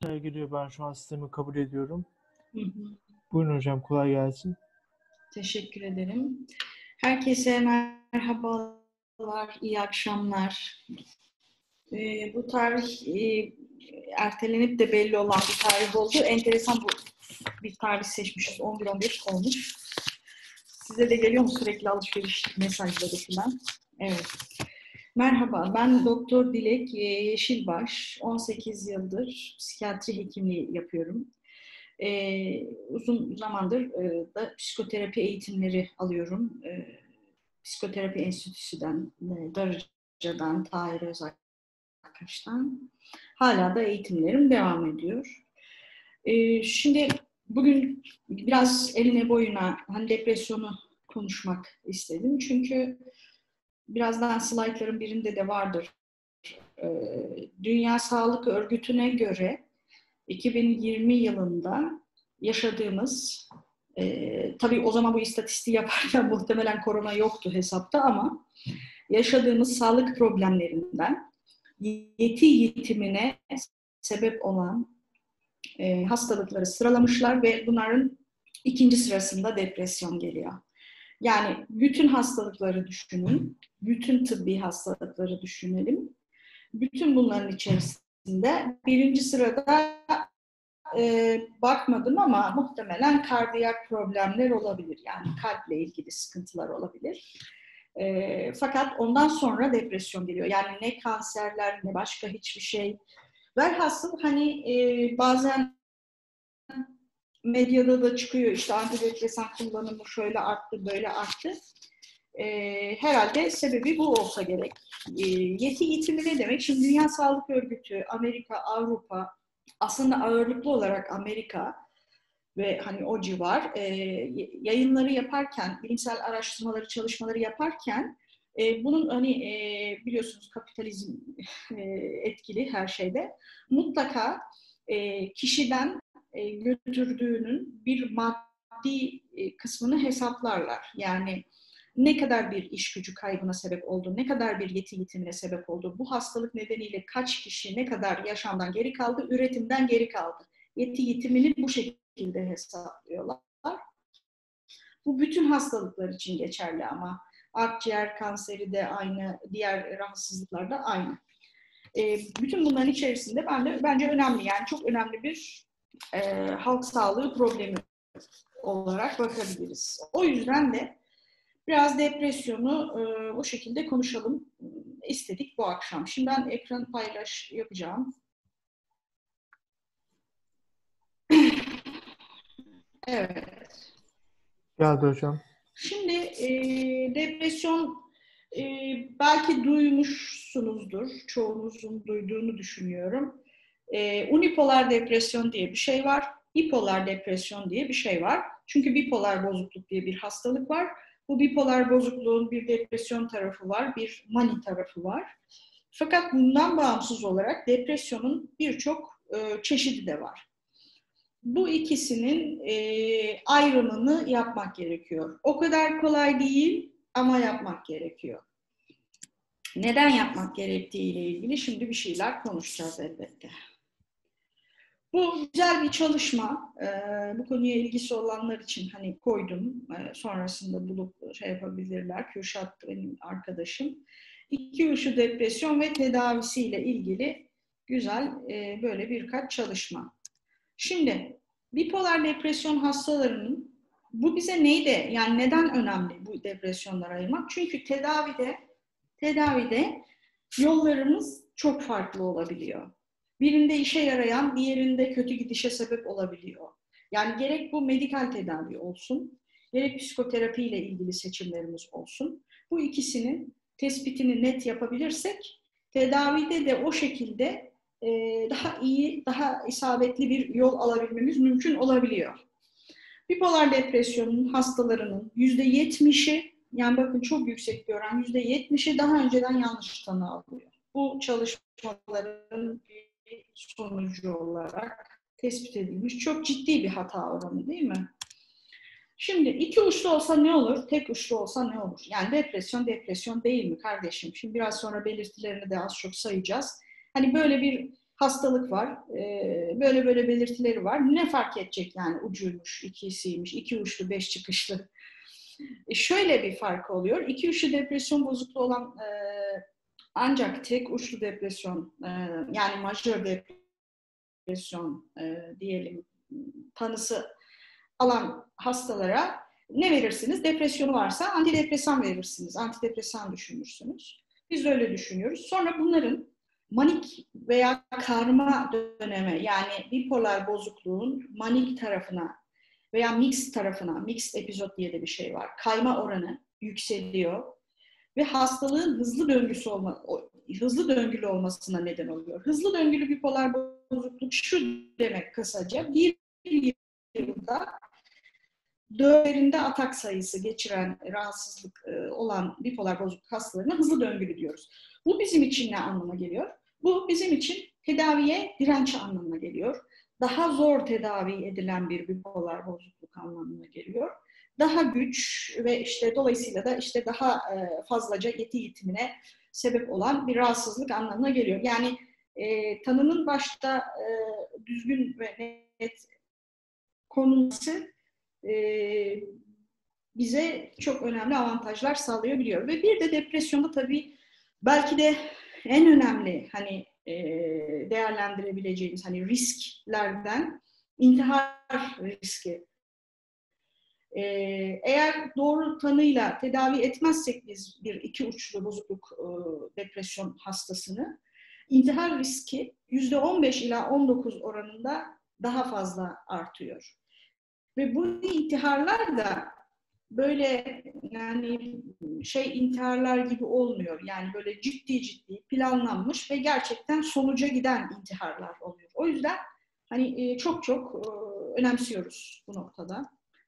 Geliyor. Ben şu an sistemi kabul ediyorum. Hı hı. Buyurun hocam, kolay gelsin. Teşekkür ederim. Herkese merhabalar, iyi akşamlar. Bu tarih ertelenip de belli olan bir tarih oldu. Enteresan bir tarih seçmişiz. 11-11 olmuş. Size de geliyor mu sürekli alışveriş mesajları falan? Evet. Merhaba, ben Doktor Dilek Yeşilbaş. 18 yıldır psikiyatri hekimliği yapıyorum. Uzun zamandır da psikoterapi eğitimleri alıyorum. Psikoterapi Enstitüsü'den, Darıca'dan, Tahir Özakkaş'tan. Hala da eğitimlerim devam ediyor. Şimdi bugün biraz eline boyuna depresyonu konuşmak istedim. Çünkü birazdan slaytların birinde de vardır. Dünya Sağlık Örgütü'ne göre 2020 yılında yaşadığımız, tabii o zaman bu istatistiği yaparken muhtemelen korona yoktu hesapta ama yaşadığımız sağlık problemlerinden yeti yitimine sebep olan hastalıkları sıralamışlar ve bunların ikinci sırasında depresyon geliyor. Yani bütün hastalıkları düşünün, bütün tıbbi hastalıkları düşünelim. Bütün bunların içerisinde birinci sırada bakmadım ama muhtemelen kardiyak problemler olabilir. Yani kalple ilgili sıkıntılar olabilir. Fakat ondan sonra depresyon geliyor. Yani ne kanserler ne başka hiçbir şey. Velhasıl bazen medyada da çıkıyor işte antidepresan kullanımı şöyle arttı böyle arttı. Herhalde sebebi bu olsa gerek. Yeti yitimi ne demek? Şimdi Dünya Sağlık Örgütü, Amerika, Avrupa, aslında ağırlıklı olarak Amerika ve o civar yayınları yaparken, bilimsel araştırmaları, çalışmaları yaparken bunun biliyorsunuz kapitalizm etkili her şeyde mutlaka kişiden götürdüğünün bir maddi kısmını hesaplarlar. Yani ne kadar bir iş gücü kaybına sebep oldu, ne kadar bir yeti yitimine sebep oldu, bu hastalık nedeniyle kaç kişi ne kadar yaşamdan geri kaldı, üretimden geri kaldı. Yeti yitimini bu şekilde hesaplıyorlar. Bu bütün hastalıklar için geçerli ama akciğer kanseri de aynı, diğer rahatsızlıklar da aynı. Bütün bunların içerisinde bence önemli, yani çok önemli bir halk sağlığı problemi olarak bakabiliriz. O yüzden de biraz depresyonu o şekilde konuşalım istedik bu akşam. Şimdi ben ekran paylaş yapacağım. Evet. Geldi hocam. Şimdi depresyon belki duymuşsunuzdur. Çoğunuzun duyduğunu düşünüyorum. Unipolar depresyon diye bir şey var. Bipolar depresyon diye bir şey var. Çünkü bipolar bozukluk diye bir hastalık var. Bu bipolar bozukluğun bir depresyon tarafı var, bir mani tarafı var. Fakat bundan bağımsız olarak depresyonun birçok çeşidi de var. Bu ikisinin ayrımını yapmak gerekiyor. O kadar kolay değil ama yapmak gerekiyor. Neden yapmak gerektiğiyle ilgili şimdi bir şeyler konuşacağız elbette. Bu güzel bir çalışma. Bu konuya ilgisi olanlar için koydum. Sonrasında bulup yapabilirler. Kürşat benim arkadaşım. 2 uçlu depresyon ve tedavisiyle ilgili güzel böyle birkaç çalışma. Şimdi bipolar depresyon hastalarının bu bize neydi? Yani neden önemli bu depresyonları ayırmak? Çünkü tedavide yollarımız çok farklı olabiliyor. Birinde işe yarayan, diğerinde kötü gidişe sebep olabiliyor. Yani gerek bu medikal tedavi olsun, gerek psikoterapiyle ilgili seçimlerimiz olsun. Bu ikisinin tespitini net yapabilirsek, tedavide de o şekilde daha iyi, daha isabetli bir yol alabilmemiz mümkün olabiliyor. Bipolar depresyonun hastalarının %70'i, yani bakın çok yüksek bir oran, %70'i daha önceden yanlış tanı alıyor. Bu çalışmaların bir sonucu olarak tespit edilmiş. Çok ciddi bir hata oranı değil mi? Şimdi 2 uçlu olsa ne olur? Tek uçlu olsa ne olur? Yani depresyon değil mi kardeşim? Şimdi biraz sonra belirtilerini de az çok sayacağız. Böyle bir hastalık var, böyle böyle belirtileri var. Ne fark edecek yani ucuymuş, ikisiymiş, iki uçlu, beş çıkışlı. Şöyle bir fark oluyor. İki uçlu depresyon bozukluğu olan ancak tek uçlu depresyon, yani majör depresyon diyelim tanısı alan hastalara ne verirsiniz? Depresyonu varsa antidepresan verirsiniz. Antidepresan düşünürsünüz. Biz de öyle düşünüyoruz. Sonra bunların manik veya karma döneme, yani bipolar bozukluğun manik tarafına veya mixed tarafına, mixed epizod diye de bir şey var. Kayma oranı yükseliyor ve hastalığın hızlı döngülü olmasına neden oluyor. Hızlı döngülü bipolar bozukluk şu demek kısaca: bir yılda dönerinde atak sayısı geçiren rahatsızlık olan bipolar bozukluk hastalarına hızlı döngülü diyoruz. Bu bizim için ne anlama geliyor? Bu bizim için tedaviye direnç anlamına geliyor. Daha zor tedavi edilen bir bipolar bozukluk anlamına geliyor. Daha güç ve işte dolayısıyla da işte daha fazlaca yeti yitimine sebep olan bir rahatsızlık anlamına geliyor. Yani tanının başta düzgün ve net konulması bize çok önemli avantajlar sağlayabiliyor. Ve bir de depresyonda tabii belki de en önemli hani değerlendirebileceğimiz hani risklerden intihar riski. Eğer doğru tanıyla tedavi etmezsek biz bir iki uçlu bozukluk depresyon hastasını, intihar riski %15 ila 19 oranında daha fazla artıyor. Ve bu intiharlar da böyle yani intiharlar gibi olmuyor. Yani böyle ciddi planlanmış ve gerçekten sonuca giden intiharlar oluyor. O yüzden hani çok önemsiyoruz bu noktada.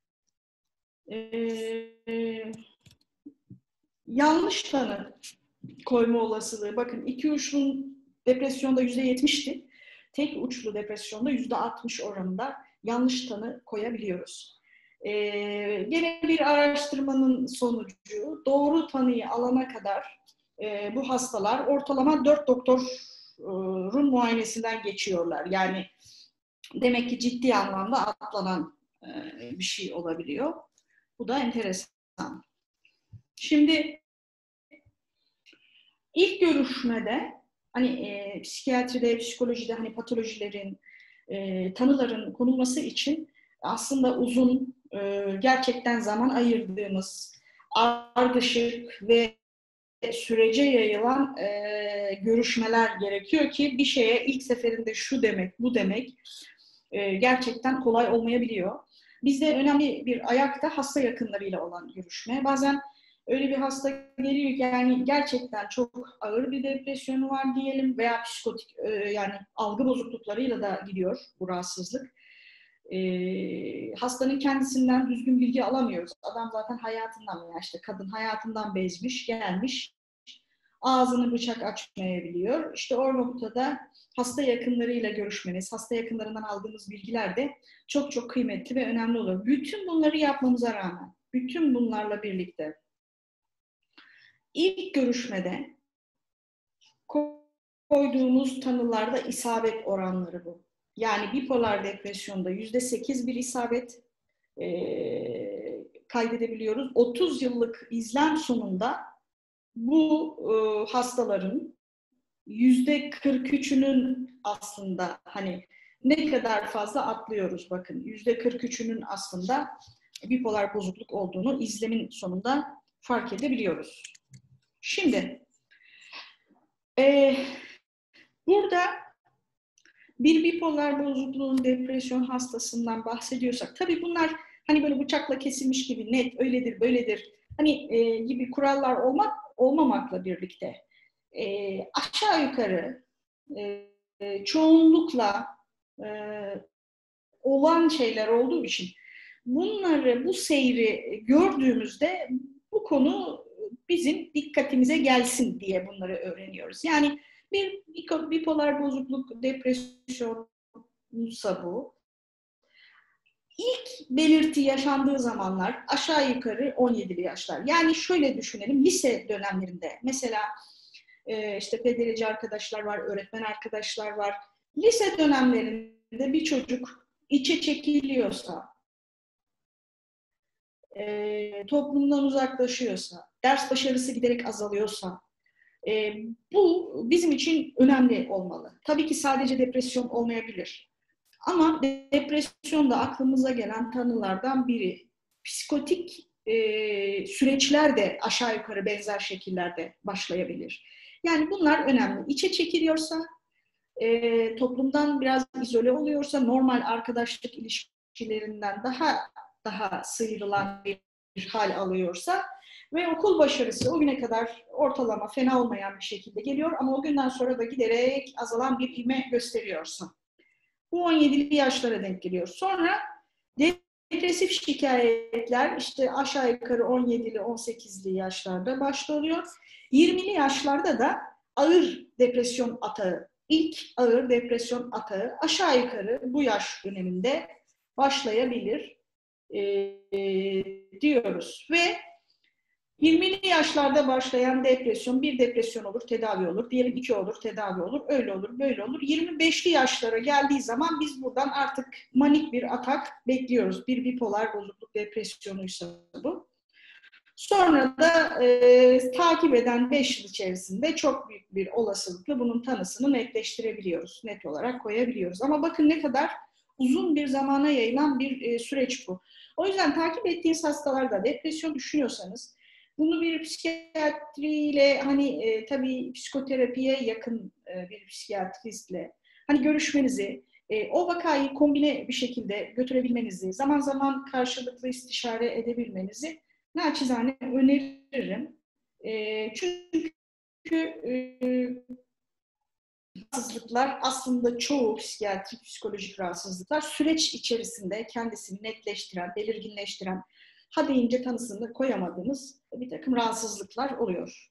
Yanlış tanı koyma olasılığı. Bakın iki uçlu depresyonda %70'ti. Tek uçlu depresyonda %60 oranında yanlış tanı koyabiliyoruz. Gene bir araştırmanın sonucu doğru tanıyı alana kadar bu hastalar ortalama 4 doktorun muayenesinden geçiyorlar. Yani demek ki ciddi anlamda atlanan bir şey olabiliyor. Bu da enteresan. Şimdi ilk görüşmede hani psikiyatride, psikolojide hani patolojilerin, tanıların konulması için aslında uzun, gerçekten zaman ayırdığımız, ardışık ve sürece yayılan görüşmeler gerekiyor ki bir şeye ilk seferinde şu demek, bu demek gerçekten kolay olmayabiliyor. Bizde önemli bir ayakta hasta yakınlarıyla olan görüşme. Bazen öyle bir hasta geliyor ki yani gerçekten çok ağır bir depresyonu var diyelim veya psikotik yani algı bozukluklarıyla da gidiyor bu rahatsızlık. Hastanın kendisinden düzgün bilgi alamıyoruz. Adam zaten hayatından veya işte kadın hayatından bezmiş, gelmiş. Ağzını bıçak açmayabiliyor. İşte o noktada hasta yakınlarıyla görüşmeniz, hasta yakınlarından aldığımız bilgiler de çok kıymetli ve önemli olur. Bütün bunları yapmamıza rağmen, bütün bunlarla birlikte ilk görüşmede koyduğumuz tanılarda isabet oranları bu. Yani bipolar depresyonda %8 bir isabet kaydedebiliyoruz. 30 yıllık izlem sonunda bu hastaların %43'ünün aslında hani ne kadar fazla atlıyoruz bakın. %43'ünün aslında bipolar bozukluk olduğunu izlemin sonunda fark edebiliyoruz. Şimdi burada bir bipolar bozukluğun depresyon hastasından bahsediyorsak tabii bunlar hani böyle bıçakla kesilmiş gibi net öyledir böyledir hani gibi kurallar olmamakla birlikte aşağı yukarı çoğunlukla olan şeyler olduğu için bu seyri gördüğümüzde bu konu bizim dikkatimize gelsin diye bunları öğreniyoruz. Yani bir bipolar bozukluk, depresyonsa bu. İlk belirti yaşandığı zamanlar aşağı yukarı 17'li yaşlar. Yani şöyle düşünelim, lise dönemlerinde mesela işte PDR'ci arkadaşlar var, öğretmen arkadaşlar var. Lise dönemlerinde bir çocuk içe çekiliyorsa, toplumdan uzaklaşıyorsa, ders başarısı giderek azalıyorsa, bu bizim için önemli olmalı. Tabii ki sadece depresyon olmayabilir. Ama depresyon da aklımıza gelen tanılardan biri. Psikotik süreçler de aşağı yukarı benzer şekillerde başlayabilir. Yani bunlar önemli. İçe çekiliyorsa, toplumdan biraz izole oluyorsa, normal arkadaşlık ilişkilerinden daha sıyrılan bir hal alıyorsa ve okul başarısı o güne kadar ortalama fena olmayan bir şekilde geliyor ama o günden sonra da giderek azalan bir ivme gösteriyorsa. Bu 17'li yaşlara denk geliyor. Sonra depresif şikayetler işte aşağı yukarı 17'li 18'li yaşlarda başlıyor. 20'li yaşlarda da ağır depresyon atağı, ilk ağır depresyon atağı aşağı yukarı bu yaş döneminde başlayabilir diyoruz. Ve 20'li yaşlarda başlayan depresyon, bir depresyon olur, tedavi olur. Diyelim 2 olur, tedavi olur. Öyle olur, böyle olur. 25'li yaşlara geldiği zaman biz buradan artık manik bir atak bekliyoruz. Bir bipolar bozukluk depresyonuysa bu. Sonra da takip eden 5 yıl içerisinde çok büyük bir olasılıkla bunun tanısını netleştirebiliyoruz. Net olarak koyabiliyoruz. Ama bakın ne kadar uzun bir zamana yayılan bir süreç bu. O yüzden takip ettiğiniz hastalarda depresyon düşünüyorsanız bunu bir psikiyatriyle tabii psikoterapiye yakın bir psikiyatristle görüşmenizi, o vakayı kombine bir şekilde götürebilmenizi, zaman zaman karşılıklı istişare edebilmenizi naçizane öneririm. Çünkü rahatsızlıklar aslında çoğu psikiyatrik, psikolojik rahatsızlıklar süreç içerisinde kendisini netleştiren, belirginleştiren, ha deyince tanısını koyamadığınız bir takım rahatsızlıklar oluyor.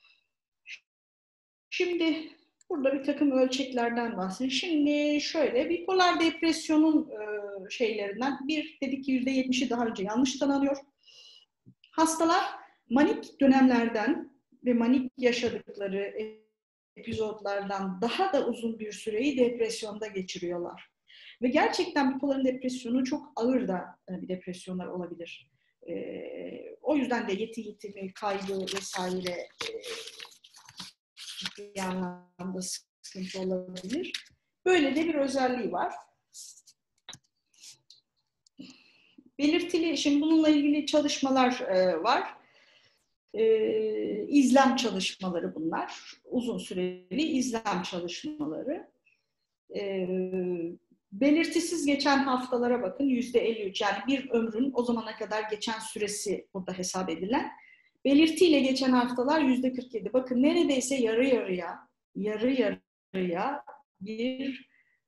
Şimdi burada bir takım ölçeklerden bahsedeyim. Şimdi şöyle, bipolar depresyonun şeylerinden bir dedik ki %70'i daha önce yanlış tanınıyor. Hastalar manik dönemlerden ve manik yaşadıkları epizotlardan daha da uzun bir süreyi depresyonda geçiriyorlar. Ve gerçekten bipoların depresyonu çok ağır da bir depresyonlar olabilir. O yüzden de yeti yitimi, kaygı vesaire bir anlamda sıkıntı olabilir. Böyle de bir özelliği var. Belirtili, şimdi bununla ilgili çalışmalar var. İzlem çalışmaları bunlar. Uzun süreli izlem çalışmaları. Belirtisiz geçen haftalara bakın, %53. Yani bir ömrün o zamana kadar geçen süresi burada hesap edilen. Belirtiyle geçen haftalar %47. Bakın neredeyse yarı yarıya bir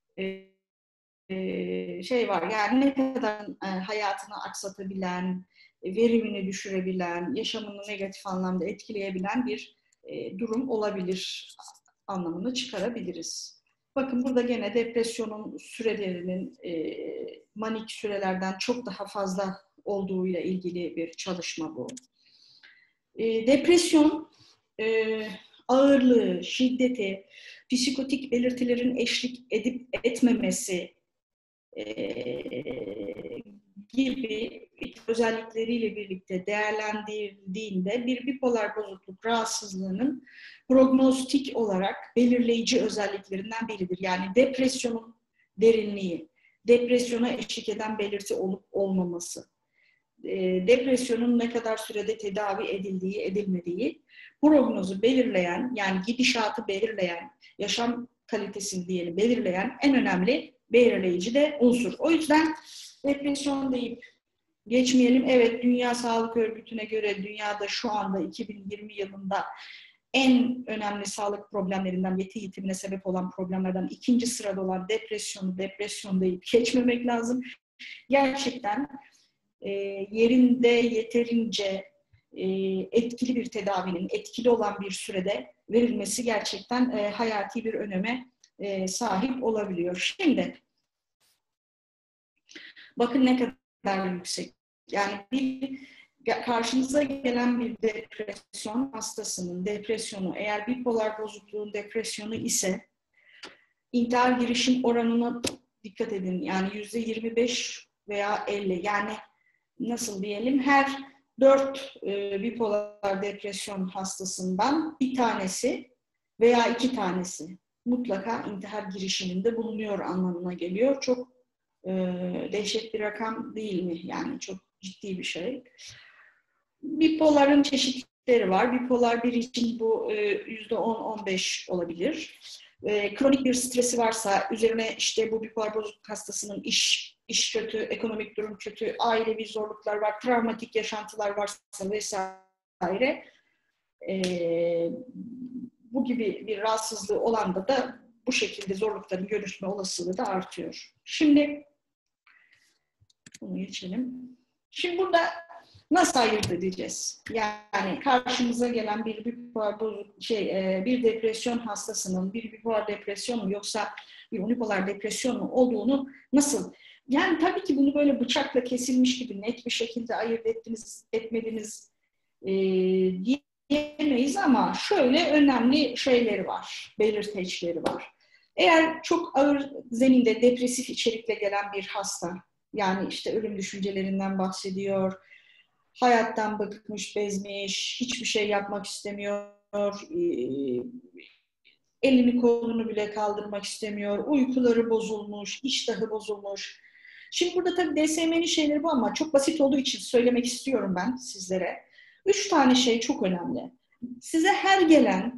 şey var. Yani ne kadar hayatını aksatabilen, verimini düşürebilen, yaşamını negatif anlamda etkileyebilen bir durum olabilir anlamını çıkarabiliriz. Bakın burada gene depresyonun sürelerinin manik sürelerden çok daha fazla olduğuyla ilgili bir çalışma bu. Depresyon ağırlığı, şiddeti, psikotik belirtilerin eşlik edip etmemesi gibi özellikleriyle birlikte değerlendirildiğinde bir bipolar bozukluk rahatsızlığının prognostik olarak belirleyici özelliklerinden biridir. Yani depresyonun derinliği, depresyona eşlik eden belirti olup olmaması, depresyonun ne kadar sürede tedavi edildiği, edilmediği, prognozu belirleyen, yani gidişatı belirleyen, yaşam kalitesini diyelim belirleyen en önemli belirleyici de unsur. O yüzden depresyon deyip geçmeyelim. Evet, Dünya Sağlık Örgütü'ne göre dünyada şu anda 2020 yılında en önemli sağlık problemlerinden, yeti yitimine sebep olan problemlerden ikinci sırada olan depresyon deyip geçmemek lazım. Gerçekten yerinde yeterince etkili bir tedavinin, etkili olan bir sürede verilmesi gerçekten hayati bir öneme sahip olabiliyor. Şimdi bakın ne kadar yüksek. Yani karşınıza gelen bir depresyon hastasının depresyonu, eğer bipolar bozukluğun depresyonu ise intihar girişim oranına dikkat edin. Yani %25 veya 50. Yani nasıl diyelim, her 4 bipolar depresyon hastasından bir tanesi veya 2 tanesi mutlaka intihar girişiminde bulunuyor anlamına geliyor. Çok dehşet bir rakam değil mi? Yani çok ciddi bir şey. Bipoların çeşitleri var. Bipolar 1 için bu %10-15 olabilir. Kronik bir stresi varsa, üzerine işte bu bipolar bozukluk hastasının iş kötü, ekonomik durum kötü, ailevi zorluklar var, travmatik yaşantılar varsa vesaire, bu gibi bir rahatsızlığı olanda da bu şekilde zorlukların görüşme olasılığı da artıyor. Şimdi bunu geçelim. Şimdi burada nasıl ayırt edeceğiz? Yani karşımıza gelen bir bipolar bir depresyon hastasının bir bipolar depresyon mu yoksa bir unipolar depresyon mu olduğunu nasıl? Yani tabii ki bunu böyle bıçakla kesilmiş gibi net bir şekilde ayırt etmediniz diyemeyiz ama şöyle önemli şeyleri var, belirteçleri var. Eğer çok ağır zeminde depresif içerikle gelen bir hasta, yani işte ölüm düşüncelerinden bahsediyor, hayattan bıkmış, bezmiş, hiçbir şey yapmak istemiyor, elini kolunu bile kaldırmak istemiyor, uykuları bozulmuş, iştahı bozulmuş. Şimdi burada tabii DSM'nin şeyleri bu ama çok basit olduğu için söylemek istiyorum ben sizlere. 3 tane şey çok önemli. Size her gelen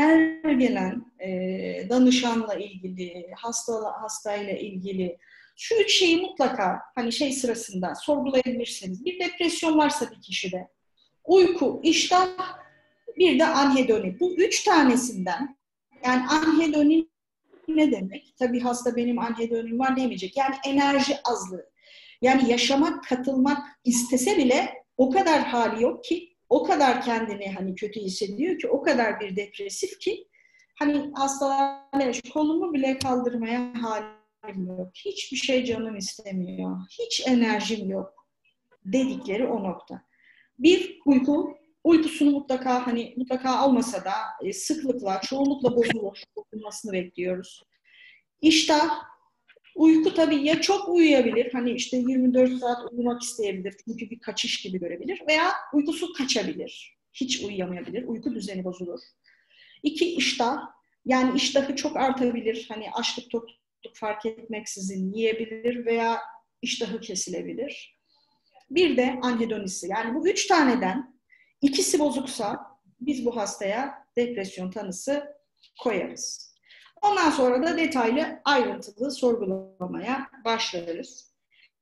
danışanla ilgili, hastayla ilgili şu 3 şeyi mutlaka hani şey sırasında sorgulayabilirsiniz. Bir depresyon varsa bir kişide, uyku, iştah, bir de anhedoni. Bu 3 tanesinden, yani anhedoni ne demek? Tabii hasta benim anhedonim var demeyecek. Yani enerji azlığı. Yani yaşamak, katılmak istese bile o kadar hali yok ki, o kadar kendini hani kötü hissediyor ki, o kadar bir depresif ki, hani hastalar kolumu bile kaldırmaya halim yok. Hiçbir şey canım istemiyor. Hiç enerjim yok dedikleri o nokta. Bir, uykusunu mutlaka olmasa da sıklıkla, çoğunlukla bozulmasını bekliyoruz. İştah, uyku tabii ya çok uyuyabilir, hani işte 24 saat uyumak isteyebilir çünkü bir kaçış gibi görebilir veya uykusu kaçabilir, hiç uyuyamayabilir, uyku düzeni bozulur. İki, iştah, yani iştahı çok artabilir, hani açlık tokluk fark etmeksizin yiyebilir veya iştahı kesilebilir. Bir de anhedonisi, yani bu 3 taneden ikisi bozuksa biz bu hastaya depresyon tanısı koyarız. Ondan sonra da detaylı, ayrıntılı sorgulamaya başlarız.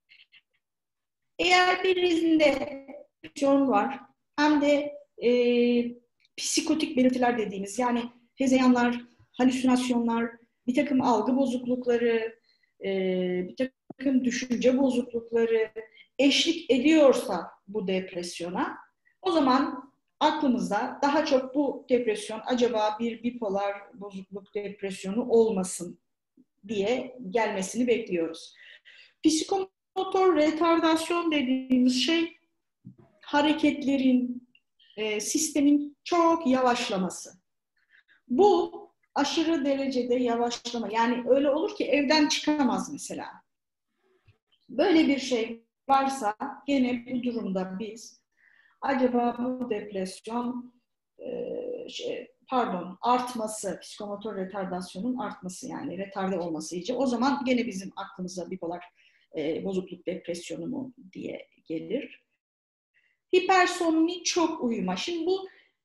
Eğer birisinde depresyon var, hem de psikotik belirtiler dediğimiz, yani hezeyanlar, halüsinasyonlar, bir takım algı bozuklukları, bir takım düşünce bozuklukları eşlik ediyorsa bu depresyona, o zaman aklımızda daha çok bu depresyon acaba bir bipolar bozukluk depresyonu olmasın diye gelmesini bekliyoruz. Psikomotor retardasyon dediğimiz şey hareketlerin, sistemin çok yavaşlaması. Bu aşırı derecede yavaşlama. Yani öyle olur ki evden çıkamaz mesela. Böyle bir şey varsa gene bu durumda biz acaba bu depresyon artması, psikomotor retardasyonun artması, yani retarde olması iyice. O zaman gene bizim aklımıza bipolar bozukluk depresyonu mu diye gelir. Hipersomni, çok uyuma. Şimdi bu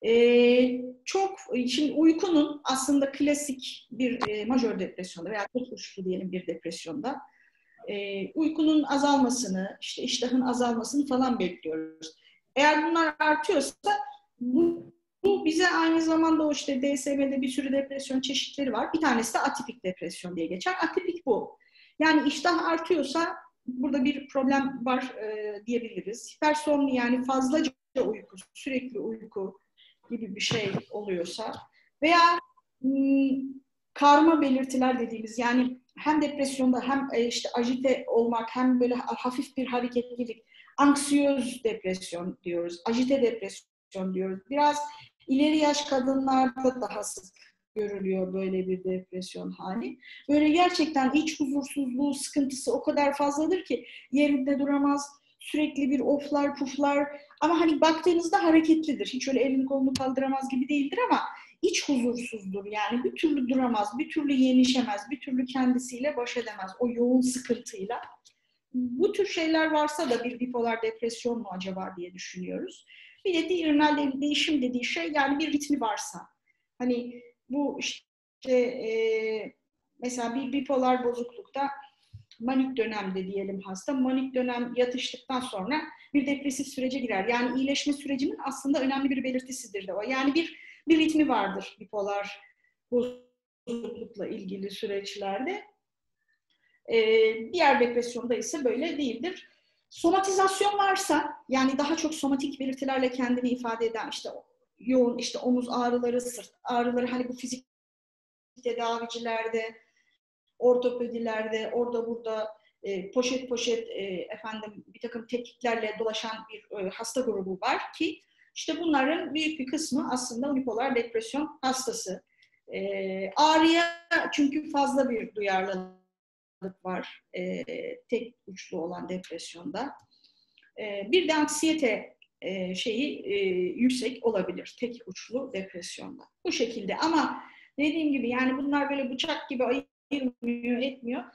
şimdi uykunun aslında klasik bir majör depresyonda veya tek uçlu diyelim bir depresyonda uykunun azalmasını, işte iştahın azalmasını falan bekliyoruz. Eğer bunlar artıyorsa bu bize aynı zamanda o işte DSM'de bir sürü depresyon çeşitleri var. Bir tanesi de atipik depresyon diye geçer. Atipik bu. Yani iştah artıyorsa burada bir problem var diyebiliriz. Hipersomni, yani fazlaca uyku, sürekli uyku gibi bir şey oluyorsa veya karma belirtiler dediğimiz, yani hem depresyonda hem işte agite olmak, hem böyle hafif bir hareketlilik, anksiyöz depresyon diyoruz, agite depresyon diyoruz. Biraz ileri yaş kadınlarda daha sık görülüyor böyle bir depresyon hali. Böyle gerçekten iç huzursuzluğu, sıkıntısı o kadar fazladır ki yerinde duramaz, sürekli bir oflar, puflar ama hani baktığınızda hareketlidir. Hiç öyle elini kolunu kaldıramaz gibi değildir ama iç huzursuzdur. Yani bir türlü duramaz, bir türlü yenişemez, bir türlü kendisiyle baş edemez o yoğun sıkıntıyla. Bu tür şeyler varsa da bir bipolar depresyon mu acaba diye düşünüyoruz. Bir de diurnal değişim dediği şey yani bir ritmi varsa. Hani bu işte mesela bir bipolar bozuklukta manik dönemde diyelim hasta. Manik dönem yatıştıktan sonra bir depresif sürece girer. Yani iyileşme sürecinin aslında önemli bir belirtisidir de o. Yani bir ritmi vardır bipolar bozuklukla ilgili süreçlerde. Diğer depresyonda ise böyle değildir. Somatizasyon varsa, yani daha çok somatik belirtilerle kendini ifade eden işte yoğun işte omuz ağrıları, sırt ağrıları, hani bu fizik tedavicilerde, ortopedilerde, orada burada poşet poşet efendim bir takım tetkiklerle dolaşan bir hasta grubu var ki işte bunların büyük bir kısmı aslında bipolar depresyon hastası. Ağrıya çünkü fazla bir duyarlılık var tek uçlu olan depresyonda. Bir de anksiyete yüksek olabilir tek uçlu depresyonda. Bu şekilde ama dediğim gibi yani bunlar böyle bıçak gibi ayırmıyor, etmiyor.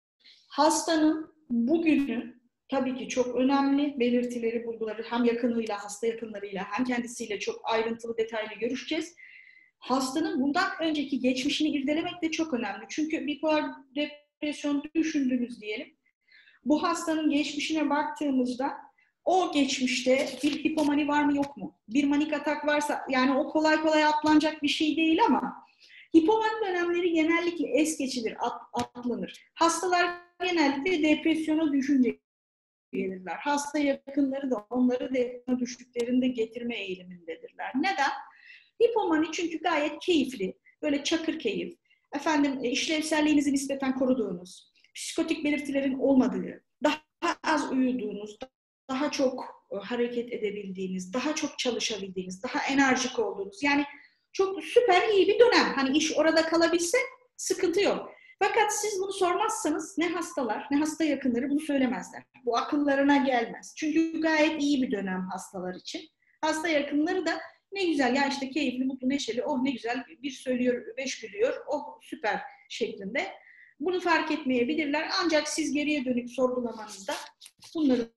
Hastanın bugünü tabii ki çok önemli belirtileri, bulguları hem yakınıyla, hasta yakınlarıyla hem kendisiyle çok ayrıntılı, detaylı görüşeceğiz. Hastanın bundan önceki geçmişini irdelemek de çok önemli. Çünkü bipolar depresyon düşündünüz diyelim. Bu hastanın geçmişine baktığımızda o geçmişte bir hipomani var mı yok mu? Bir manik atak varsa yani o kolay kolay atlanacak bir şey değil ama hipomani dönemleri genellikle es geçilir, atlanır. Hastalar genellikle depresyona düşünce gelirler. Hasta yakınları da onları depresyona düştüklerinde getirme eğilimindedirler. Neden? Hipomani çünkü gayet keyifli, böyle çakır keyif, efendim işlevselliğinizi nispeten koruduğunuz, psikotik belirtilerin olmadığı, daha az uyuduğunuz, daha çok hareket edebildiğiniz, daha çok çalışabildiğiniz, daha enerjik olduğunuz, yani çok süper iyi bir dönem. Hani iş orada kalabilse sıkıntı yok. Fakat siz bunu sormazsanız ne hastalar ne hasta yakınları bunu söylemezler. Bu akıllarına gelmez. Çünkü gayet iyi bir dönem hastalar için. Hasta yakınları da ne güzel ya işte keyifli, mutlu, neşeli, oh ne güzel bir söylüyor, beş gülüyor, oh süper şeklinde. Bunu fark etmeyebilirler. Ancak siz geriye dönük sorgulamanızda bunları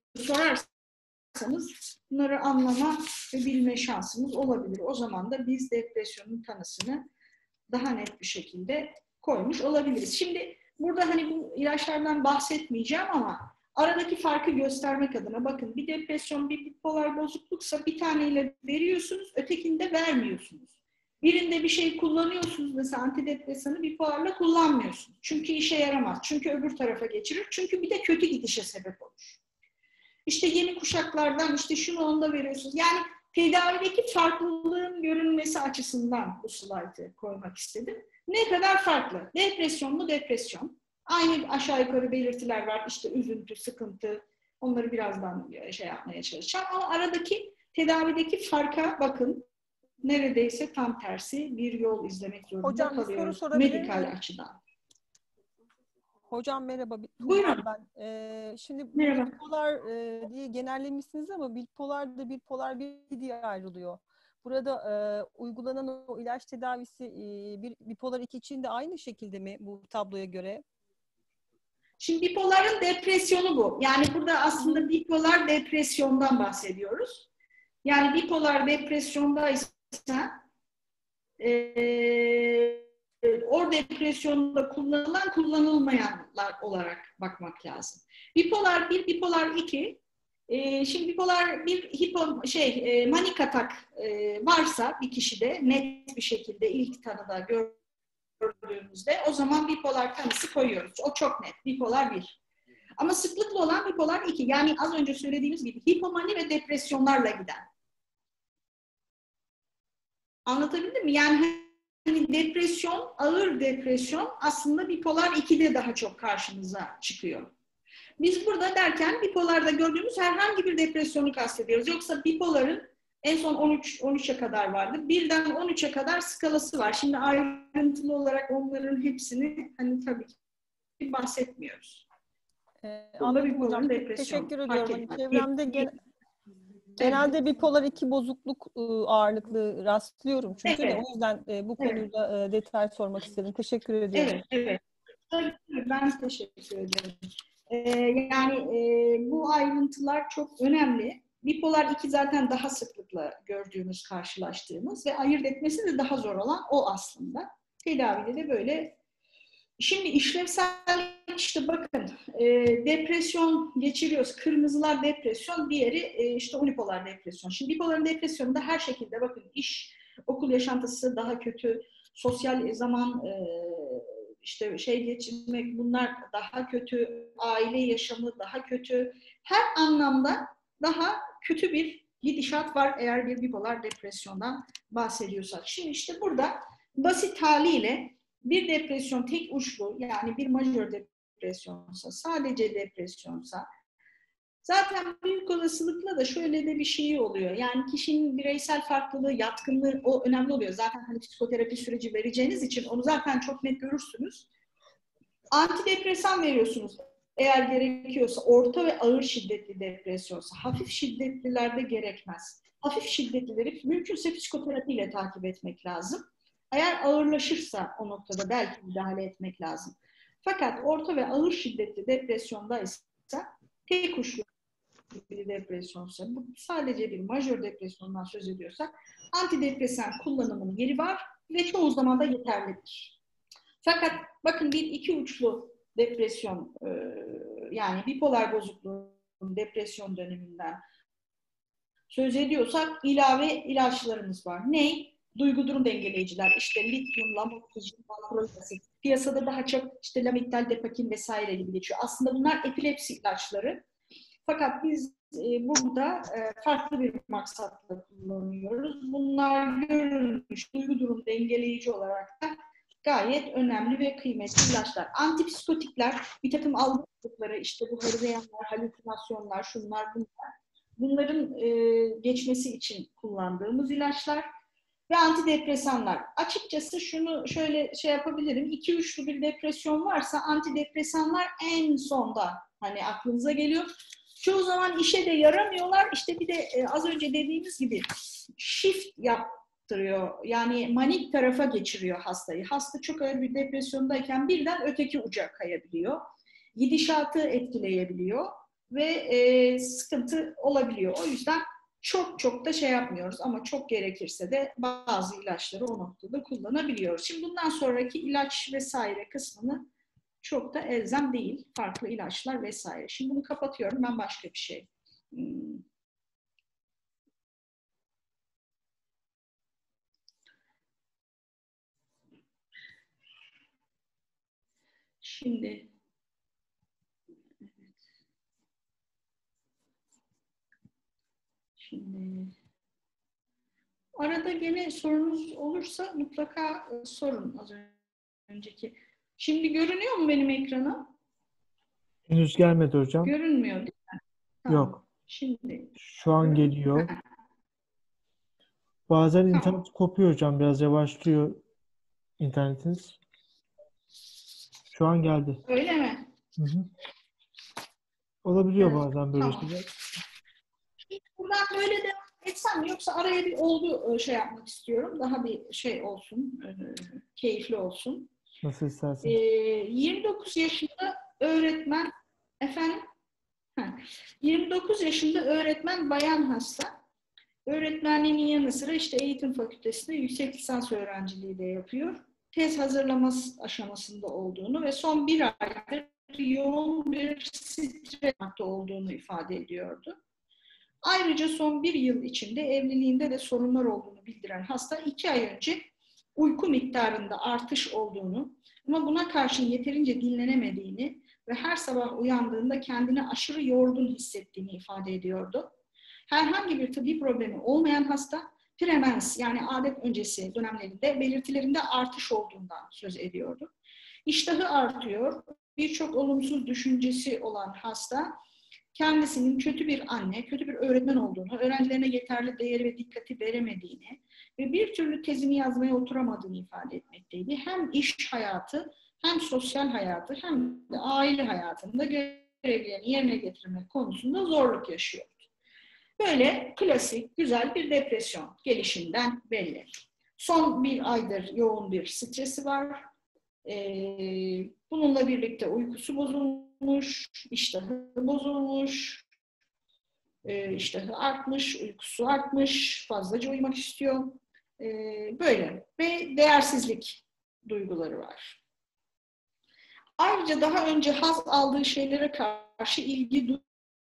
sorarsanız bunları anlama ve bilme şansımız olabilir. O zaman da biz depresyonun tanısını daha net bir şekilde koymuş olabiliriz. Şimdi burada hani bu ilaçlardan bahsetmeyeceğim ama aradaki farkı göstermek adına bakın bir depresyon, bir bipolar bozukluksa bir taneyle veriyorsunuz, ötekinde vermiyorsunuz. Birinde bir şey kullanıyorsunuz mesela antidepresanı bipolarla kullanmıyorsunuz. Çünkü işe yaramaz. Çünkü öbür tarafa geçirir. Çünkü bir de kötü gidişe sebep olur. İşte yeni kuşaklardan işte şunu onda veriyorsunuz. Yani tedavideki farklılığın görünmesi açısından bu slaytı koymak istedim. Ne kadar farklı? Depresyon mu? Depresyon. Aynı aşağı yukarı belirtiler var. İşte üzüntü, sıkıntı. Onları birazdan yapmaya çalışacağım. Ama aradaki tedavideki farka bakın. Neredeyse tam tersi bir yol izlemek zorunda Hocam, bir soru kalıyoruz. sorabilir Medikal miyim? açıdan. Hocam merhaba, Buyurun. Tuğba ben. Şimdi Merhaba. bipolar diye genellemişsiniz ama bipolar da bipolar bir diye ayrılıyor. Burada uygulanan o ilaç tedavisi bir bipolar 2 için de aynı şekilde mi bu tabloya göre? Şimdi bipoların depresyonu bu. Yani burada aslında bipolar depresyondan bahsediyoruz. Yani bipolar depresyonda ise o depresyonda kullanılan kullanılmayanlar olarak bakmak lazım. Bipolar 1, bipolar 2. Şimdi bipolar bir manik atak varsa bir kişide net bir şekilde ilk tanıda gördüğümüzde o zaman bipolar tanısı koyuyoruz. O çok net. Bipolar 1. Ama sıklıkla olan bipolar 2. Yani az önce söylediğimiz gibi hipomani ve depresyonlarla giden. Anlatabildim mi? Yani hani depresyon, ağır depresyon aslında bipolar 2'de daha çok karşımıza çıkıyor. Biz burada derken bipolarda gördüğümüz herhangi bir depresyonu kastediyoruz. Yoksa bipoların En son 13'e kadar vardı. Birden 13'e kadar skalası var. Şimdi ayrıntılı olarak onların hepsini hani tabii ki bahsetmiyoruz. Anladım hocam. Bipolar depresyon. Teşekkür Fark ediyorum. Hani etmez. çevremde genelde bipolar 2 bozukluk ağırlıklı rastlıyorum çünkü de Evet, o yüzden bu evet, konuda detay sormak istedim. Teşekkür ediyorum. evet, evet. Tabii, ben teşekkür ederim. Yani bu ayrıntılar çok önemli. Bipolar 2 zaten daha sıklıkla gördüğümüz, karşılaştığımız ve ayırt etmesi de daha zor olan o aslında. Tedavide de böyle. Şimdi işlevsel işte bakın depresyon geçiriyoruz. Kırmızılar depresyon, diğeri işte unipolar depresyon. Şimdi bipoların depresyonunda her şekilde bakın iş, okul yaşantısı daha kötü, sosyal zaman işte geçirmek bunlar daha kötü, aile yaşamı daha kötü. Her anlamda daha kötü bir gidişat var eğer bir bipolar depresyondan bahsediyorsak. Şimdi işte burada basit haliyle bir depresyon tek uçlu yani bir majör depresyonsa, sadece depresyonsa zaten büyük olasılıkla da şöyle de bir şey oluyor. Yani kişinin bireysel farklılığı, yatkınlığı o önemli oluyor. Zaten hani psikoterapi süreci vereceğiniz için onu zaten çok net görürsünüz. Antidepresan veriyorsunuz. Eğer gerekiyorsa orta ve ağır şiddetli depresyonsa, hafif şiddetlilerde gerekmez. Hafif şiddetlileri mümkünse psikoterapiyle takip etmek lazım. Eğer ağırlaşırsa o noktada belki müdahale etmek lazım. Fakat orta ve ağır şiddetli depresyonda ise tek uçlu bir depresyonsa, bu sadece bir majör depresyondan söz ediyorsak antidepresan kullanımının yeri var ve çoğu zaman da yeterlidir. Fakat bakın bir iki uçlu depresyon yani bipolar bozukluğun depresyon döneminden söz ediyorsak ilave ilaçlarımız var. Ne? Duygu durum dengeleyiciler. İşte lityum, lamotrigin, valproic. Piyasada daha çok işte lamiktal depakin vesaire gibi geçiyor. Aslında bunlar epilepsi ilaçları. Fakat biz burada farklı bir maksatla kullanıyoruz. Bunlar görülmüş duygu durum dengeleyici olarak da gayet önemli ve kıymetli ilaçlar. Antipsikotikler, bir takım algıları, işte bu hırlayanlar, halüsinasyonlar, şunlar bunlar. Bunların geçmesi için kullandığımız ilaçlar ve antidepresanlar. Açıkçası şunu şöyle yapabilirim. 2-3'lü bir depresyon varsa antidepresanlar en sonda hani aklınıza geliyor. Çoğu zaman işe de yaramıyorlar. İşte bir de az önce dediğimiz gibi shift yaptırıyor. Yani manik tarafa geçiriyor hastayı. Hasta çok ağır bir depresyondayken birden öteki uca kayabiliyor. Gidişatı etkileyebiliyor ve sıkıntı olabiliyor. O yüzden çok da yapmıyoruz ama çok gerekirse de bazı ilaçları o noktada kullanabiliyoruz. Şimdi bundan sonraki ilaç vesaire kısmını çok da elzem değil. Farklı ilaçlar vesaire. Şimdi bunu kapatıyorum. Ben başka bir şey. Şimdi arada gene sorunuz olursa mutlaka sorun az önceki. Şimdi görünüyor mu benim ekranım? Henüz gelmedi hocam. Görünmüyor değil mi? Tamam. Yok. Şimdi. Şu an geliyor. Bazen internet kopuyor hocam. Biraz yavaşlıyor internetiniz. Şu an geldi. Öyle mi? Hı. Olabiliyor Evet, bazen böyle tamam. şeyler. Buradan böyle devam etsem mi? Yoksa araya bir olgu yapmak istiyorum. Daha bir olsun. Keyifli olsun. Nasıl istersen. 29 yaşında öğretmen efendim 29 yaşında öğretmen bayan hasta. Öğretmenliğinin yanı sıra işte eğitim fakültesinde yüksek lisans öğrenciliği de yapıyor. Tez hazırlaması aşamasında olduğunu ve son bir aydır yoğun bir stres olduğunu ifade ediyordu. Ayrıca son bir yıl içinde evliliğinde de sorunlar olduğunu bildiren hasta 2 ay önce uyku miktarında artış olduğunu ama buna karşın yeterince dinlenemediğini ve her sabah uyandığında kendini aşırı yorgun hissettiğini ifade ediyordu. Herhangi bir tıbbi problemi olmayan hasta premens yani adet öncesi dönemlerinde belirtilerinde artış olduğundan söz ediyordu. İştahı artıyor, birçok olumsuz düşüncesi olan hasta kendisinin kötü bir anne, kötü bir öğretmen olduğunu, öğrencilerine yeterli değeri ve dikkati veremediğini ve bir türlü tezini yazmaya oturamadığını ifade etmekteydi. Hem iş hayatı, hem sosyal hayatı, hem de aile hayatında görevlerini yerine getirmek konusunda zorluk yaşıyor. Böyle klasik, güzel bir depresyon gelişinden belli. Son bir aydır yoğun bir stresi var. Bununla birlikte uykusu bozulmuş, iştahı bozulmuş, iştahı artmış, uykusu artmış, fazlaca uyumak istiyor. Böyle ve değersizlik duyguları var. Ayrıca daha önce haz aldığı şeylere karşı ilgi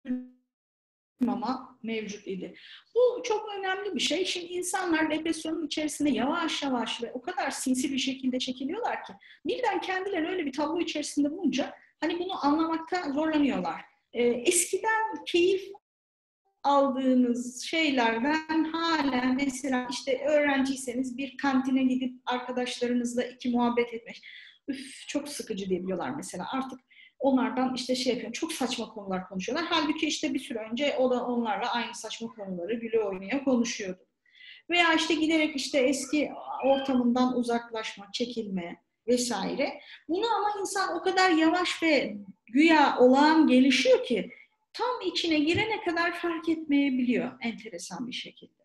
duymama mevcut idi. Bu çok önemli bir şey. Şimdi insanlar depresyonun içerisinde yavaş yavaş ve o kadar sinsi bir şekilde çekiliyorlar ki birden kendilerini öyle bir tablo içerisinde bulunca hani bunu anlamakta zorlanıyorlar. Eskiden keyif aldığınız şeylerden halen mesela işte öğrenciyseniz bir kantine gidip arkadaşlarınızla muhabbet etmek. Üf, çok sıkıcı diyebiliyorlar mesela. Artık onlardan işte yapıyor. Çok saçma konular konuşuyorlar. Halbuki işte bir süre önce o da onlarla aynı saçma konuları güle oynaya konuşuyordu. Veya işte giderek işte eski ortamından uzaklaşma, çekilme vesaire. Bunu ama insan o kadar yavaş ve güya olağan gelişiyor ki tam içine girene kadar fark etmeyebiliyor enteresan bir şekilde.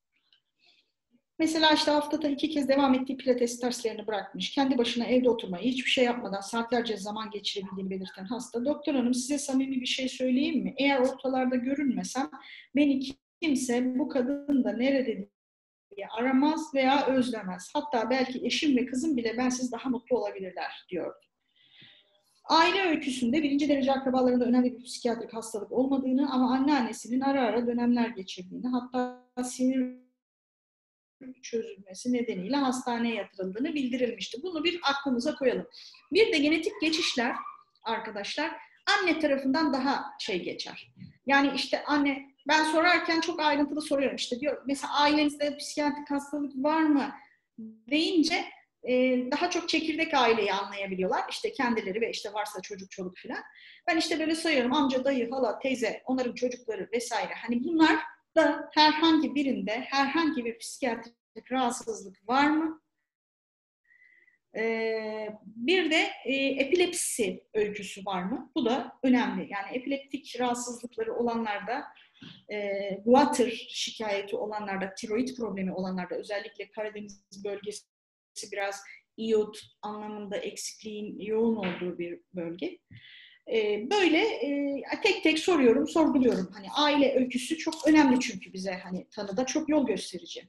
Mesela işte haftada 2 kez devam ettiği pilates derslerini bırakmış. Kendi başına evde oturmayı, hiçbir şey yapmadan saatlerce zaman geçirebildiğini belirten hasta. Doktor hanım size samimi bir şey söyleyeyim mi? Eğer ortalarda görünmesem beni kimse bu kadın da nerede diye aramaz veya özlemez. Hatta belki eşim ve kızım bile bensiz daha mutlu olabilirler diyor. Aile öyküsünde 1. derece akrabalarında önemli bir psikiyatrik hastalık olmadığını ama anneannesinin ara ara dönemler geçirdiğini, hatta sinir çözülmesi nedeniyle hastaneye yatırıldığını bildirilmişti. Bunu bir aklımıza koyalım. Bir de genetik geçişler arkadaşlar anne tarafından daha geçer. Yani işte anne, ben sorarken çok ayrıntılı soruyorum işte diyor mesela ailenizde psikiyatrik hastalık var mı deyince daha çok çekirdek aileyi anlayabiliyorlar. İşte kendileri ve işte varsa çoluk filan. Ben işte böyle sayıyorum amca, dayı, hala, teyze, onların çocukları vesaire. Hani bunlar da herhangi birinde herhangi bir psikiyatrik rahatsızlık var mı? Bir de epilepsi öyküsü var mı? Bu da önemli. Yani epileptik rahatsızlıkları olanlarda, guatr şikayeti olanlarda, tiroid problemi olanlarda, özellikle Karadeniz bölgesi biraz iyot anlamında eksikliğin yoğun olduğu bir bölge. Böyle tek tek soruyorum, sorguluyorum. Hani aile öyküsü çok önemli çünkü bize hani tanıda çok yol gösterici.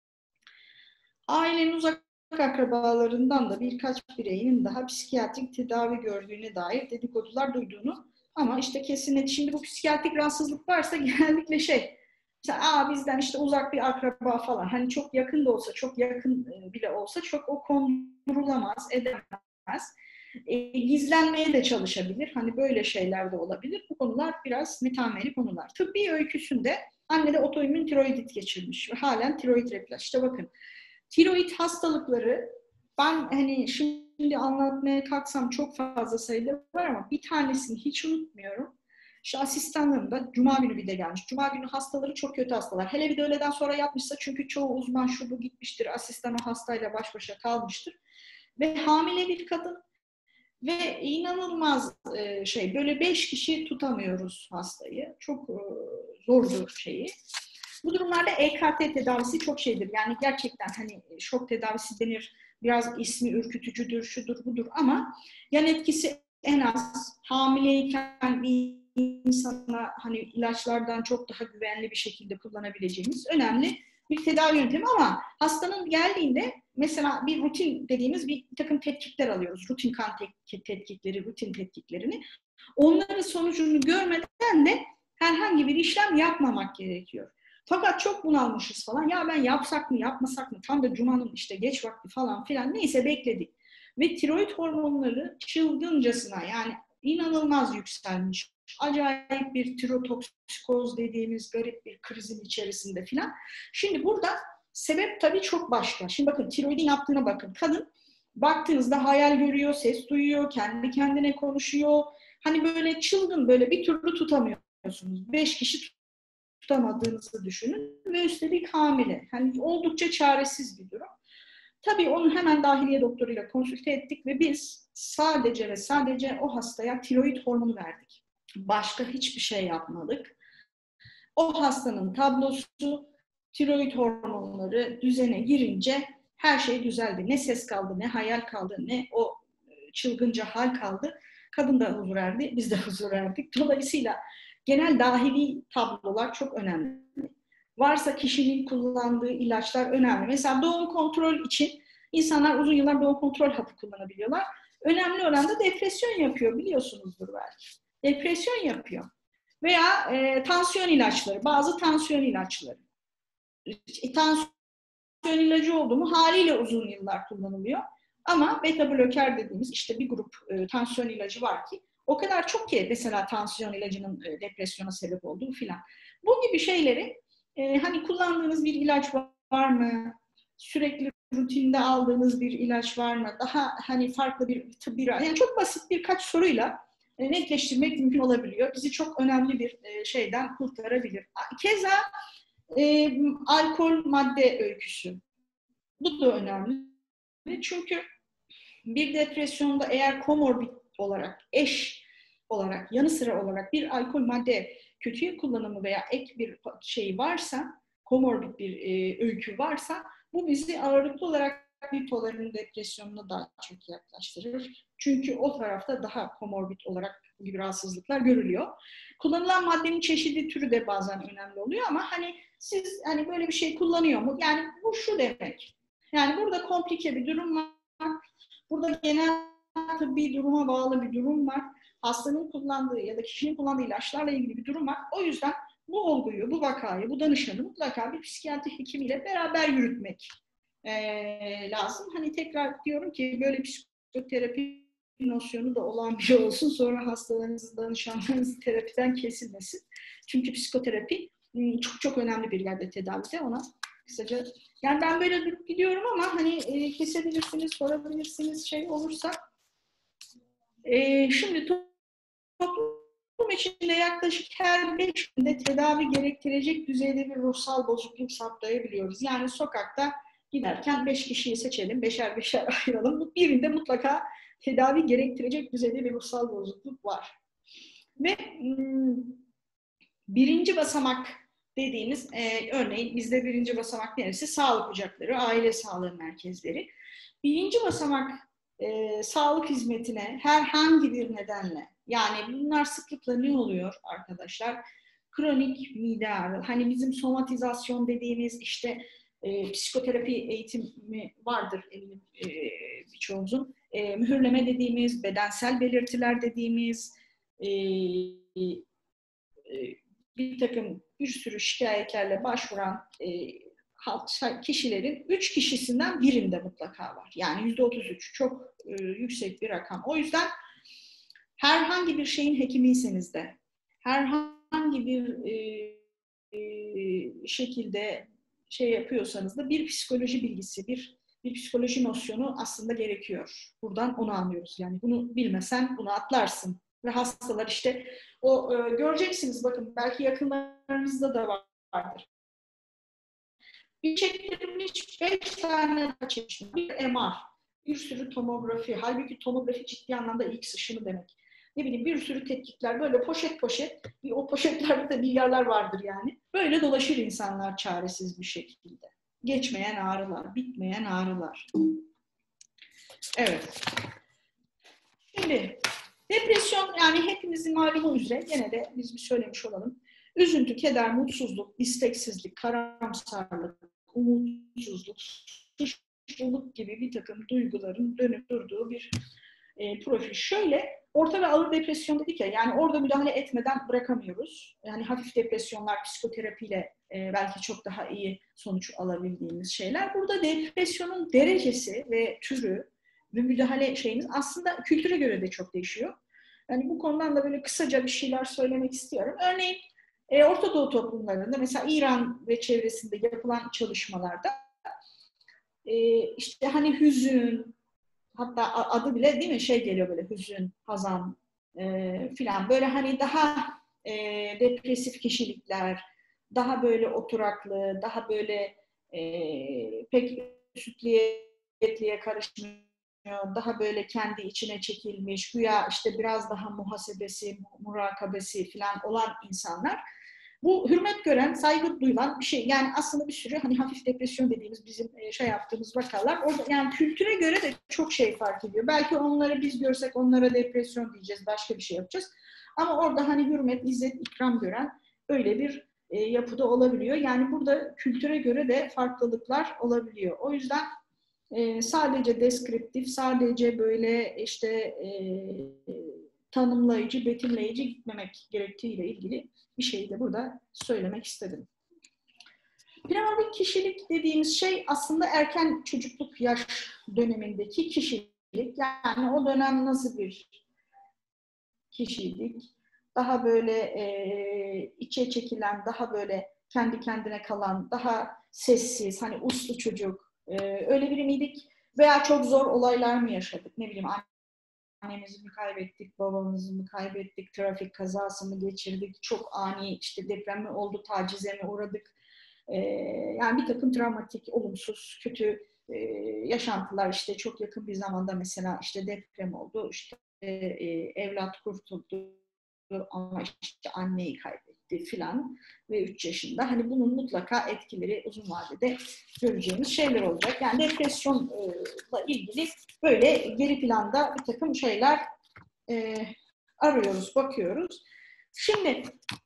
Ailenin uzak akrabalarından da birkaç bireyin daha psikiyatrik tedavi gördüğüne dair dedikodular duyduğunu ama işte kesin şimdi bu psikiyatrik rahatsızlık varsa genellikle mesela bizden işte uzak bir akraba falan hani çok yakın da olsa çok yakın bile olsa çok o kondurulamaz, edemez. Gizlenmeye de çalışabilir. Hani böyle şeyler de olabilir. Bu konular biraz metameli konular. Tıbbi öyküsünde anne de otoimmün tiroidit geçirmiş ve halen tiroid reflüks. İşte bakın tiroid hastalıkları ben hani şimdi anlatmaya kalksam çok fazla sayıda var ama bir tanesini hiç unutmuyorum. İşte asistanlığımda Cuma günü bir de gelmiş. Cuma günü hastaları çok kötü hastalar. Hele bir de öğleden sonra yapmışsa çünkü çoğu uzman şu bu gitmiştir. Asistan o hastayla baş başa kalmıştır. Ve hamile bir kadın ve inanılmaz böyle 5 kişi tutamıyoruz hastayı. Çok zordu şeyi. Bu durumlarda EKT tedavisi çok şeydir. Yani gerçekten hani şok tedavisi denir. Biraz ismi ürkütücüdür, şudur budur ama yan etkisi en az. Hamileyken bir insana hani ilaçlardan çok daha güvenli bir şekilde kullanabileceğimiz önemli bir tedavi yöntemi ama hastanın geldiğinde mesela bir rutin dediğimiz bir takım tetkikler alıyoruz. Rutin kan tetkikleri, rutin tetkiklerini. Onların sonucunu görmeden de herhangi bir işlem yapmamak gerekiyor. Fakat çok bunalmışız falan. Ya ben yapsak mı yapmasak mı? Tam da Cuma'nın işte geç vakti falan filan. Neyse bekledik. Ve tiroid hormonları çılgıncasına yani inanılmaz yükselmiş. Acayip bir tirotoksikoz dediğimiz garip bir krizin içerisinde filan. Şimdi burada sebep tabii çok başka. Şimdi bakın tiroidin yaptığına bakın. Kadın baktığınızda hayal görüyor, ses duyuyor, kendi kendine konuşuyor. Hani böyle çılgın böyle bir türlü tutamıyor. tutamıyorsunuz. 5 kişi tutamadığınızı düşünün ve üstelik hamile. Hani oldukça çaresiz bir durum. Tabii onu hemen dahiliye doktoruyla konsülte ettik ve biz sadece ve sadece o hastaya tiroid hormonu verdik. Başka hiçbir şey yapmadık. O hastanın tablosu, tiroid hormonları düzene girince her şey düzeldi. Ne ses kaldı, ne hayal kaldı, ne o çılgınca hal kaldı. Kadın da huzur erdi, biz de huzur erdik. Dolayısıyla genel dahili tablolar çok önemli. Varsa kişinin kullandığı ilaçlar önemli. Mesela doğum kontrol için insanlar uzun yıllar doğum kontrol hapı kullanabiliyorlar. Önemli olan da depresyon yapıyor, biliyorsunuzdur belki. Depresyon yapıyor. Veya tansiyon ilaçları, bazı tansiyon ilaçları. Tansiyon ilacı oldu mu haliyle uzun yıllar kullanılıyor. Ama beta bloker dediğimiz işte bir grup tansiyon ilacı var ki o kadar çok ki mesela tansiyon ilacının depresyona sebep olduğu filan. Bu gibi şeyleri hani kullandığınız bir ilaç var mı? Sürekli rutinde aldığınız bir ilaç var mı? Daha hani farklı bir tıbbi, yani çok basit birkaç soruyla netleştirmek mümkün olabiliyor. Bizi çok önemli bir şeyden kurtarabilir. Keza alkol madde öyküsü. Bu da önemli. Çünkü bir depresyonda eğer komorbid olarak, eş olarak, yanı sıra olarak bir alkol madde kötüye kullanımı veya ek bir şey varsa, komorbid bir öykü varsa bu bizi ağırlıklı olarak bipoların depresyonuna daha çok yaklaştırır. Çünkü o tarafta daha komorbid olarak bu gibi rahatsızlıklar görülüyor. Kullanılan maddenin çeşidi, türü de bazen önemli oluyor ama hani siz hani böyle bir şey kullanıyor mu? Yani bu şu demek. Yani burada komplike bir durum var. Burada genel tıbbi duruma bağlı bir durum var. Hastanın kullandığı ya da kişinin kullandığı ilaçlarla ilgili bir durum var. O yüzden bu olguyu, bu vakayı, bu danışanı mutlaka bir psikiyatri hekimiyle beraber yürütmek lazım. Hani tekrar diyorum ki böyle psikoterapi nosyonu da olan biri olsun. Sonra hastalarınız, danışanlarınız terapiden kesilmesin. Çünkü psikoterapi çok çok önemli bir yerde tedavide. Ona kısaca, yani ben böyle durup gidiyorum ama hani kesebilirsiniz, sorabilirsiniz şey olursa. Şimdi toplum içinde yaklaşık her 5 günde tedavi gerektirecek düzeyde bir ruhsal bozukluk saptayabiliyoruz. Yani sokakta giderken 5 kişiyi seçelim, beşer beşer ayıralım. Birinde mutlaka tedavi gerektirecek düzeyde bir ruhsal bozukluk var. Ve birinci basamak dediğimiz, örneğin bizde birinci basamak neresi? Sağlık ocakları, aile sağlığı merkezleri. Birinci basamak sağlık hizmetine herhangi bir nedenle, yani bunlar sıklıkla ne oluyor arkadaşlar? Kronik mide ağrı, hani bizim somatizasyon dediğimiz işte psikoterapi eğitimi vardır eminim birçoğumuzun. Mühürleme dediğimiz, bedensel belirtiler dediğimiz, bir takım bir sürü şikayetlerle başvuran kişilerin 3 kişisinden birinde mutlaka var. Yani %33 çok yüksek bir rakam. O yüzden herhangi bir şeyin hekimiyseniz de, herhangi bir şekilde şey yapıyorsanız da bir psikoloji bilgisi, bir psikoloji nosyonu aslında gerekiyor. Buradan onu anlıyoruz. Yani bunu bilmesen bunu atlarsın. Ve hastalar işte o göreceksiniz, bakın belki yakınlarınızda da vardır. Bir çektirilmiş 5 tane çekmiş, bir MR, bir sürü tomografi. Halbuki tomografi ciddi anlamda X ışını demek. Ne bileyim bir sürü tetkikler böyle poşet poşet, o poşetlerde de milyarlar vardır yani. Böyle dolaşır insanlar çaresiz bir şekilde. Geçmeyen ağrılar, bitmeyen ağrılar. Evet. Şimdi depresyon, yani hepimizin malumu üzere, gene de biz bir söylemiş olalım. Üzüntü, keder, mutsuzluk, isteksizlik, karamsarlık, umutsuzluk, suçluluk gibi bir takım duyguların dönüp durduğu bir profil. Şöyle, orta ve ağır depresyon dedik ya, yani orada müdahale etmeden bırakamıyoruz. Yani hafif depresyonlar psikoterapiyle belki çok daha iyi sonuç alabildiğimiz şeyler. Burada depresyonun derecesi ve türü ve müdahale şeyimiz aslında kültüre göre de çok değişiyor. Yani bu konudan da böyle kısaca bir şeyler söylemek istiyorum. Örneğin Orta Doğu toplumlarında, mesela İran ve çevresinde yapılan çalışmalarda işte hani hüzün, hatta adı bile değil mi şey geliyor, böyle hüzün, hazan filan, böyle hani daha depresif kişilikler, daha böyle oturaklı, daha böyle pek sütlüye etliye karışmıyor, daha böyle kendi içine çekilmiş, güya işte biraz daha muhasebesi, murakabesi falan olan insanlar. Bu hürmet gören, saygı duyulan bir şey. Yani aslında bir sürü hani hafif depresyon dediğimiz bizim şey yaptığımız vakalar orada, yani kültüre göre de çok şey fark ediyor. Belki onları biz görsek onlara depresyon diyeceğiz, başka bir şey yapacağız. Ama orada hani hürmet, izzet, ikram gören öyle bir yapıda olabiliyor. Yani burada kültüre göre de farklılıklar olabiliyor. O yüzden sadece deskriptif, sadece böyle işte tanımlayıcı, betimleyici gitmemek gerektiğiyle ilgili bir şeyi de burada söylemek istedim. Premordik kişilik dediğimiz şey aslında erken çocukluk yaş dönemindeki kişilik. Yani o dönem nasıl bir kişilik? Daha böyle içe çekilen, daha böyle kendi kendine kalan, daha sessiz, hani uslu çocuk. Öyle biri miydik? Veya çok zor olaylar mı yaşadık? Ne bileyim, annemizi mi kaybettik, babamızı mı kaybettik, trafik kazası mı geçirdik, çok ani işte deprem mi oldu, tacize mi uğradık? Yani bir takım travmatik, olumsuz, kötü yaşantılar, işte çok yakın bir zamanda mesela işte deprem oldu, işte evlat kurtuldu ama işte anneyi kaybetti filan ve 3 yaşında. Hani bunun mutlaka etkileri uzun vadede göreceğimiz şeyler olacak. Yani depresyonla ilgili böyle geri planda bir takım şeyler arıyoruz, bakıyoruz. Şimdi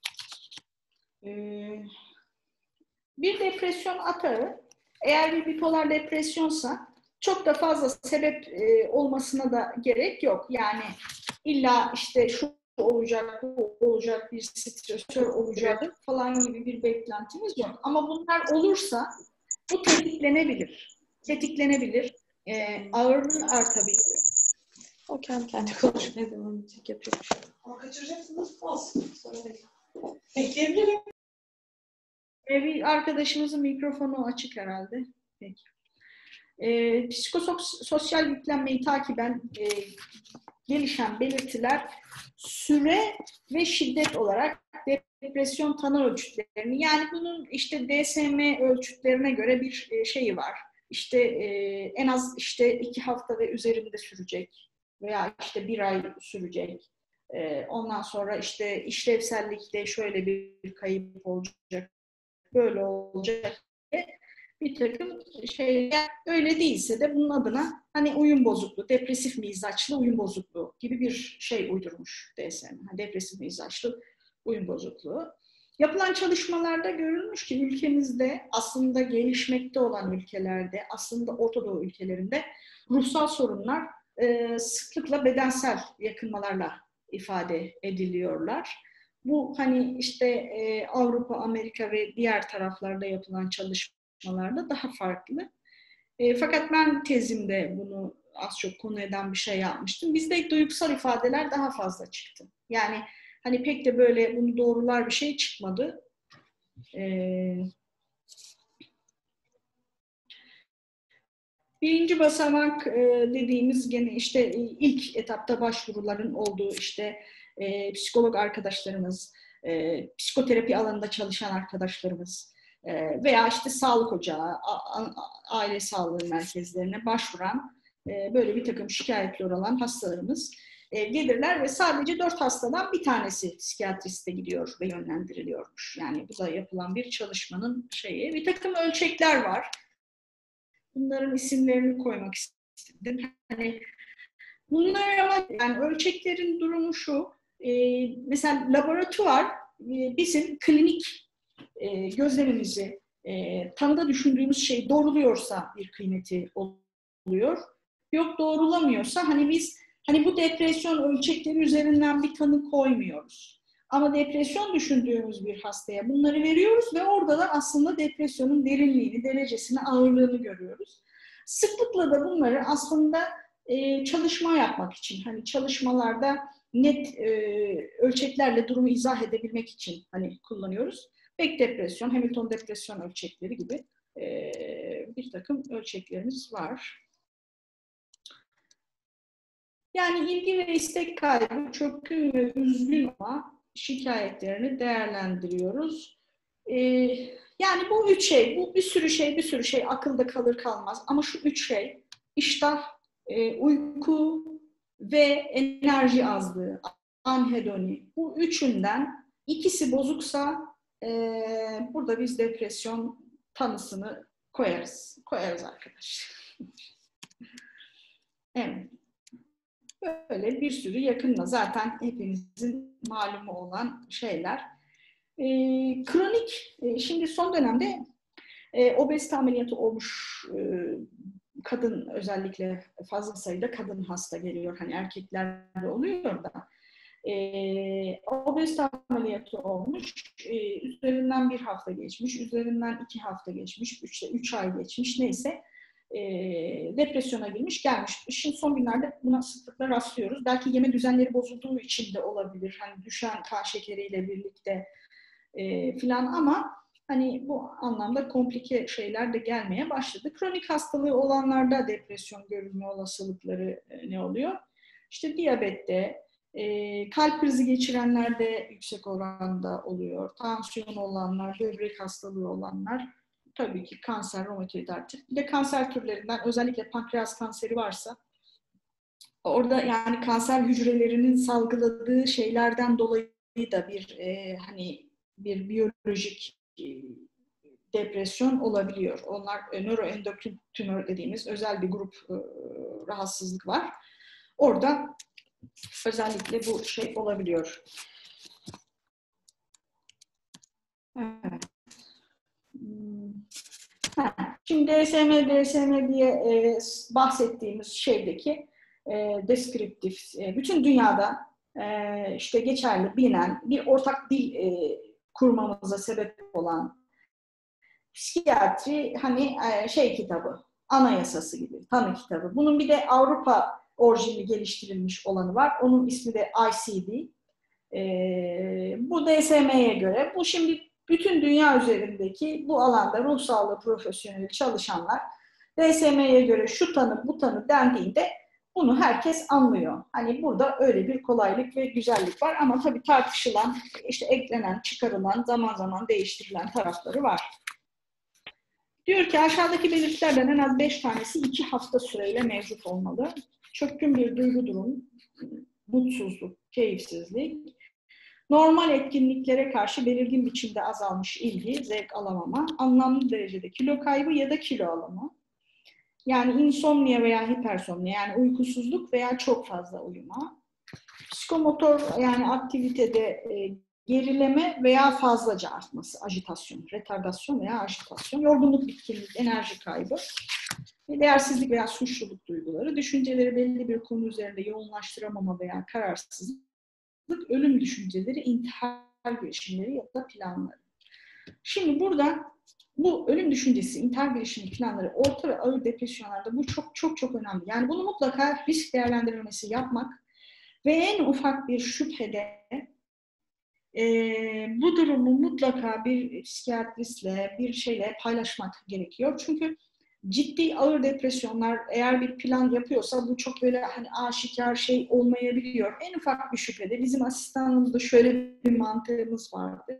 bir depresyon atağı, eğer bir bipolar depresyonsa çok da fazla sebep olmasına da gerek yok. Yani illa işte şu olacak, bu olacak, bir stresör olacak falan gibi bir beklentimiz yok. Ama bunlar olursa bu tetiklenebilir. Tetiklenebilir. Ağırlığı artabilir. O kendi konuşmaya devam edecek, yapacak bir şey. Ama kaçıracaksınız, olsun. Sonra bekleyebilirim. Bir arkadaşımızın mikrofonu açık herhalde. Peki. Psikososyal yüklenmeyi takiben gelişen belirtiler süre ve şiddet olarak depresyon tanı ölçütlerini, yani bunun işte DSM ölçütlerine göre bir şeyi var. İşte en az işte 2 hafta ve üzerinde sürecek veya işte 1 ay sürecek. Ondan sonra işte işlevsellikte şöyle bir kayıp olacak, böyle olacak. Bir takım şeyler, öyle değilse de bunun adına hani uyum bozukluğu, depresif mizaçlı uyum bozukluğu gibi bir şey uydurmuş DSM. Depresif mizaçlı uyum bozukluğu. Yapılan çalışmalarda görülmüş ki ülkemizde, aslında gelişmekte olan ülkelerde, aslında Orta Doğu ülkelerinde ruhsal sorunlar sıklıkla bedensel yakınmalarla ifade ediliyorlar. Bu hani işte Avrupa, Amerika ve diğer taraflarda yapılan çalışmalarda daha farklı. Fakat ben tezimde bunu az çok konu eden bir şey yapmıştım. Bizde duygusal ifadeler daha fazla çıktı. Yani hani pek de böyle bunu doğrular bir şey çıkmadı. Birinci basamak dediğimiz gene işte ilk etapta başvuruların olduğu işte psikolog arkadaşlarımız, psikoterapi alanında çalışan arkadaşlarımız veya işte sağlık ocağı, aile sağlığı merkezlerine başvuran böyle bir takım şikayetleri olan hastalarımız gelirler ve sadece 4 hastadan bir tanesi psikiyatriste gidiyor ve yönlendiriliyormuş. Yani bu da yapılan bir çalışmanın şeyi. Bir takım ölçekler var. Bunların isimlerini koymak istedim. Hani bunlar ama yani ölçeklerin durumu şu. Mesela laboratuvar bizim klinik gözlemimizi tanıda düşündüğümüz şey doğruluyorsa bir kıymeti oluyor. Yok doğrulamıyorsa hani biz hani bu depresyon ölçekleri üzerinden bir tanı koymuyoruz. Ama depresyon düşündüğümüz bir hastaya bunları veriyoruz ve orada da aslında depresyonun derinliğini, derecesini, ağırlığını görüyoruz. Sıklıkla da bunları aslında çalışma yapmak için, hani çalışmalarda net ölçeklerle durumu izah edebilmek için hani kullanıyoruz. Beck depresyon, Hamilton depresyon ölçekleri gibi bir takım ölçeklerimiz var. Yani ilgi ve istek kaybı, çökkün ve üzgün ama şikayetlerini değerlendiriyoruz. Yani bu 3 şey, bu bir sürü şey akılda kalır kalmaz. Ama şu 3 şey, iştah, uyku ve enerji azlığı, anhedoni. Bu üçünden ikisi bozuksa burada biz depresyon tanısını koyarız. Koyarız arkadaşlar. Evet. Böyle bir sürü yakınla zaten hepimizin malumu olan şeyler. Kronik, şimdi son dönemde obezite ameliyatı olmuş kadın, özellikle fazla sayıda kadın hasta geliyor. Hani erkeklerde oluyor da. Obezite ameliyatı olmuş, üzerinden 1 hafta geçmiş, üzerinden 2 hafta geçmiş, 3 ay geçmiş, neyse. Depresyona girmiş, gelmiş. Şimdi son günlerde buna sıklıkla rastlıyoruz. Belki yeme düzenleri bozulduğu için de olabilir. Hani düşen kan şekeriyle birlikte filan, ama hani bu anlamda komplike şeyler de gelmeye başladı. Kronik hastalığı olanlarda depresyon görülme olasılıkları ne oluyor? İşte diyabette, kalp krizi geçirenlerde yüksek oranda oluyor. Tansiyon olanlar, böbrek hastalığı olanlar, tabii ki kanser, romatoid artrit. Bir de kanser türlerinden, özellikle pankreas kanseri varsa, orada yani kanser hücrelerinin salgıladığı şeylerden dolayı da hani bir biyolojik depresyon olabiliyor. Onlar nöroendokrin tümör dediğimiz özel bir grup rahatsızlık var. Orada özellikle bu şey olabiliyor. Evet. Şimdi DSM diye bahsettiğimiz şeydeki deskriptif, bütün dünyada işte geçerli, bilinen bir ortak dil kurmamıza sebep olan psikiyatri, hani şey kitabı, anayasası gibi, tanı kitabı. Bunun bir de Avrupa orijinli geliştirilmiş olanı var. Onun ismi de ICD. Bu DSM'ye göre, bu şimdi bütün dünya üzerindeki bu alanda ruh sağlığı profesyoneli çalışanlar DSM'ye göre şu tanı, bu tanı dendiğinde bunu herkes anlıyor. Hani burada öyle bir kolaylık ve güzellik var, ama tabii tartışılan, işte eklenen, çıkarılan, zaman zaman değiştirilen tarafları var. Diyor ki aşağıdaki belirtilerden en az 5 tanesi 2 hafta süreyle mevcut olmalı. Çökkün bir duygu durum, mutsuzluk, keyifsizlik, normal etkinliklere karşı belirgin biçimde azalmış ilgi, zevk alamama, anlamlı derecede kilo kaybı ya da kilo alımı. Yani insomnia veya hipersomnia, yani uykusuzluk veya çok fazla uyuma. Psikomotor, yani aktivitede gerileme veya fazlaca artması, ajitasyon, retardasyon veya ajitasyon, yorgunluk, bitkinlik, enerji kaybı, değersizlik veya suçluluk duyguları, düşünceleri belli bir konu üzerinde yoğunlaştıramama veya kararsızlık, ölüm düşünceleri, intihar girişimleri ya da planları. Şimdi burada bu ölüm düşüncesi, intihar girişimi planları orta ve ağır depresyonlarda bu çok önemli. Yani bunu mutlaka risk değerlendirmesi yapmak ve en ufak bir şüphede bu durumu mutlaka bir psikiyatristle, bir şeyle paylaşmak gerekiyor. Çünkü ciddi ağır depresyonlar eğer bir plan yapıyorsa bu çok böyle hani aşikar şey olmayabiliyor. En ufak bir şüphede, bizim asistanımızda şöyle bir mantığımız vardı.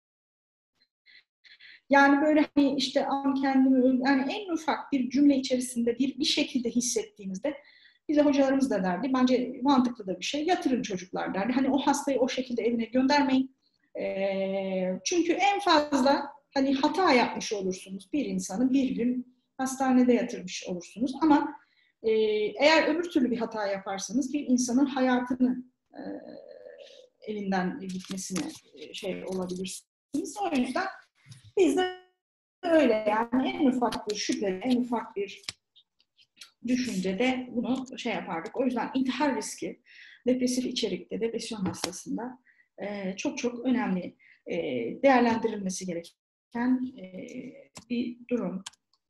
Yani böyle hani işte kendimi, yani en ufak bir cümle içerisinde bir şekilde hissettiğimizde bize hocalarımız da derdi. Bence mantıklı da bir şey. Yatırın çocuklar derdi. Hani o hastayı o şekilde evine göndermeyin. Çünkü en fazla hani hata yapmış olursunuz. Bir insanı bir gün hastanede yatırmış olursunuz. Ama eğer öbür türlü bir hata yaparsanız bir insanın hayatını elinden gitmesine şey olabilirsiniz. O yüzden biz de öyle, yani en ufak bir şüphe, en ufak bir düşüncede bunu şey yapardık. O yüzden intihar riski depresif içerikte, depresyon hastasında çok önemli, değerlendirilmesi gereken bir durum.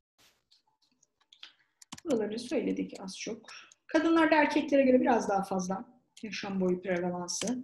Buraları söyledik az çok. Kadınlarda erkeklere göre biraz daha fazla yaşam boyu prevalansı.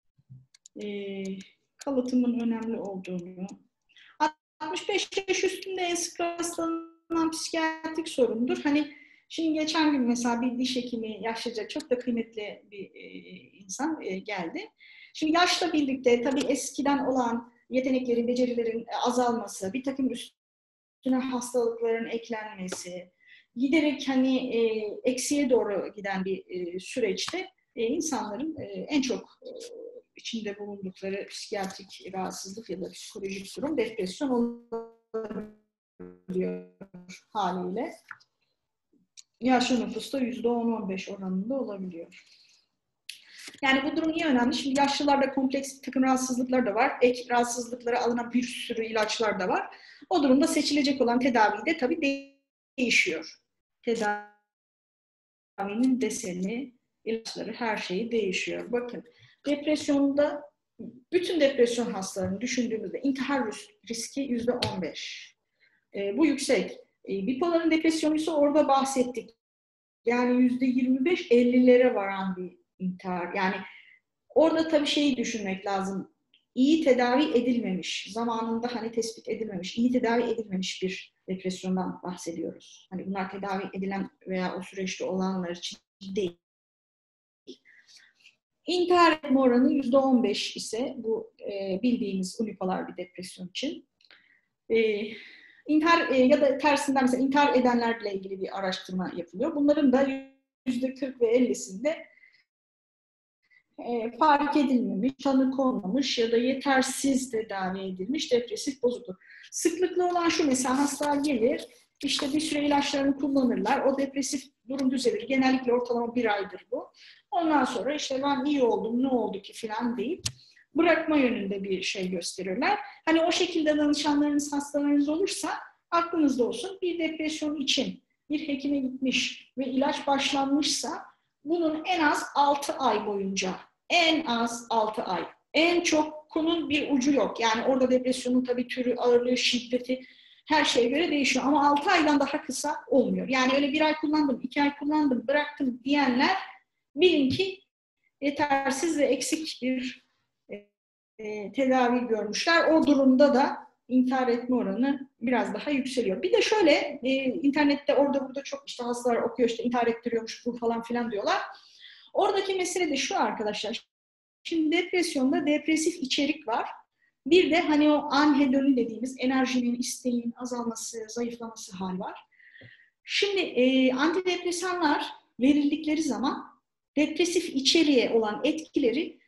Kalıtımın önemli olduğunu, 65 yaş üstünde en sık rastlanan psikiyatrik sorundur. Hani şimdi geçen gün mesela bir diş hekimi, yaşlıca çok da kıymetli bir insan geldi. Şimdi yaşla birlikte tabii eskiden olan yeteneklerin, becerilerin azalması, bir takım üstüne hastalıkların eklenmesi, giderek hani eksiye doğru giden bir süreçte insanların en çok içinde bulundukları psikiyatrik rahatsızlık ya da psikolojik durum depresyon olabiliyor haliyle. Yaşlı nüfusta %10-15 oranında olabiliyor. Yani bu durum niye önemli? Şimdi yaşlılarda kompleks bir takım rahatsızlıklar da var. Ek rahatsızlıklara alınan bir sürü ilaçlar da var. O durumda seçilecek olan tedavi de tabii değişiyor. Tedavinin deseni, ilaçları, her şeyi değişiyor. Bakın, depresyonda bütün depresyon hastalarını düşündüğümüzde intihar riski %15. Bu yüksek. Bipoların depresyonu ise orada bahsettik. Yani %25-50'lere varan bir intihar. Yani orada tabii şeyi düşünmek lazım. İyi tedavi edilmemiş, zamanında hani tespit edilmemiş, iyi tedavi edilmemiş bir depresyondan bahsediyoruz. Hani bunlar tedavi edilen veya o süreçte olanlar için değil. İntihar etme oranı %15 ise bu bildiğimiz unipolar bir depresyon için. İntihar ya da tersinden mesela intihar edenlerle ilgili bir araştırma yapılıyor. Bunların da %40 ve 50'sinde fark edilmemiş, tanı konmamış ya da yetersiz tedavi edilmiş depresif bozukluk. Sıklıkla olan şu, mesela hastalar gelir, işte bir süre ilaçlarını kullanırlar, o depresif durum düzelir. Genellikle ortalama 1 aydır bu. Ondan sonra işte ben iyi oldum, ne oldu ki falan deyip bırakma yönünde bir şey gösterirler. Hani o şekilde danışanlarınız, hastalarınız olursa aklınızda olsun, bir depresyon için bir hekime gitmiş ve ilaç başlanmışsa bunun en az 6 ay boyunca, en az 6 ay, en çok konun bir ucu yok. Yani orada depresyonun tabii türü, ağırlığı, şiddeti her şeye göre değişiyor. Ama 6 aydan daha kısa olmuyor. Yani öyle 1 ay kullandım, 2 ay kullandım, bıraktım diyenler bilin ki yetersiz ve eksik bir tedavi görmüşler. O durumda da intihar etme oranı biraz daha yükseliyor. Bir de şöyle, internette orada burada çok işte hastalar okuyor, işte intihar ettiriyormuş bu falan filan diyorlar. Oradaki mesele de şu arkadaşlar. Şimdi depresyonda depresif içerik var. Bir de hani o anhedoni dediğimiz enerjinin, isteğin azalması, zayıflaması hal var. Şimdi antidepresanlar verildikleri zaman depresif içeriğe olan etkileri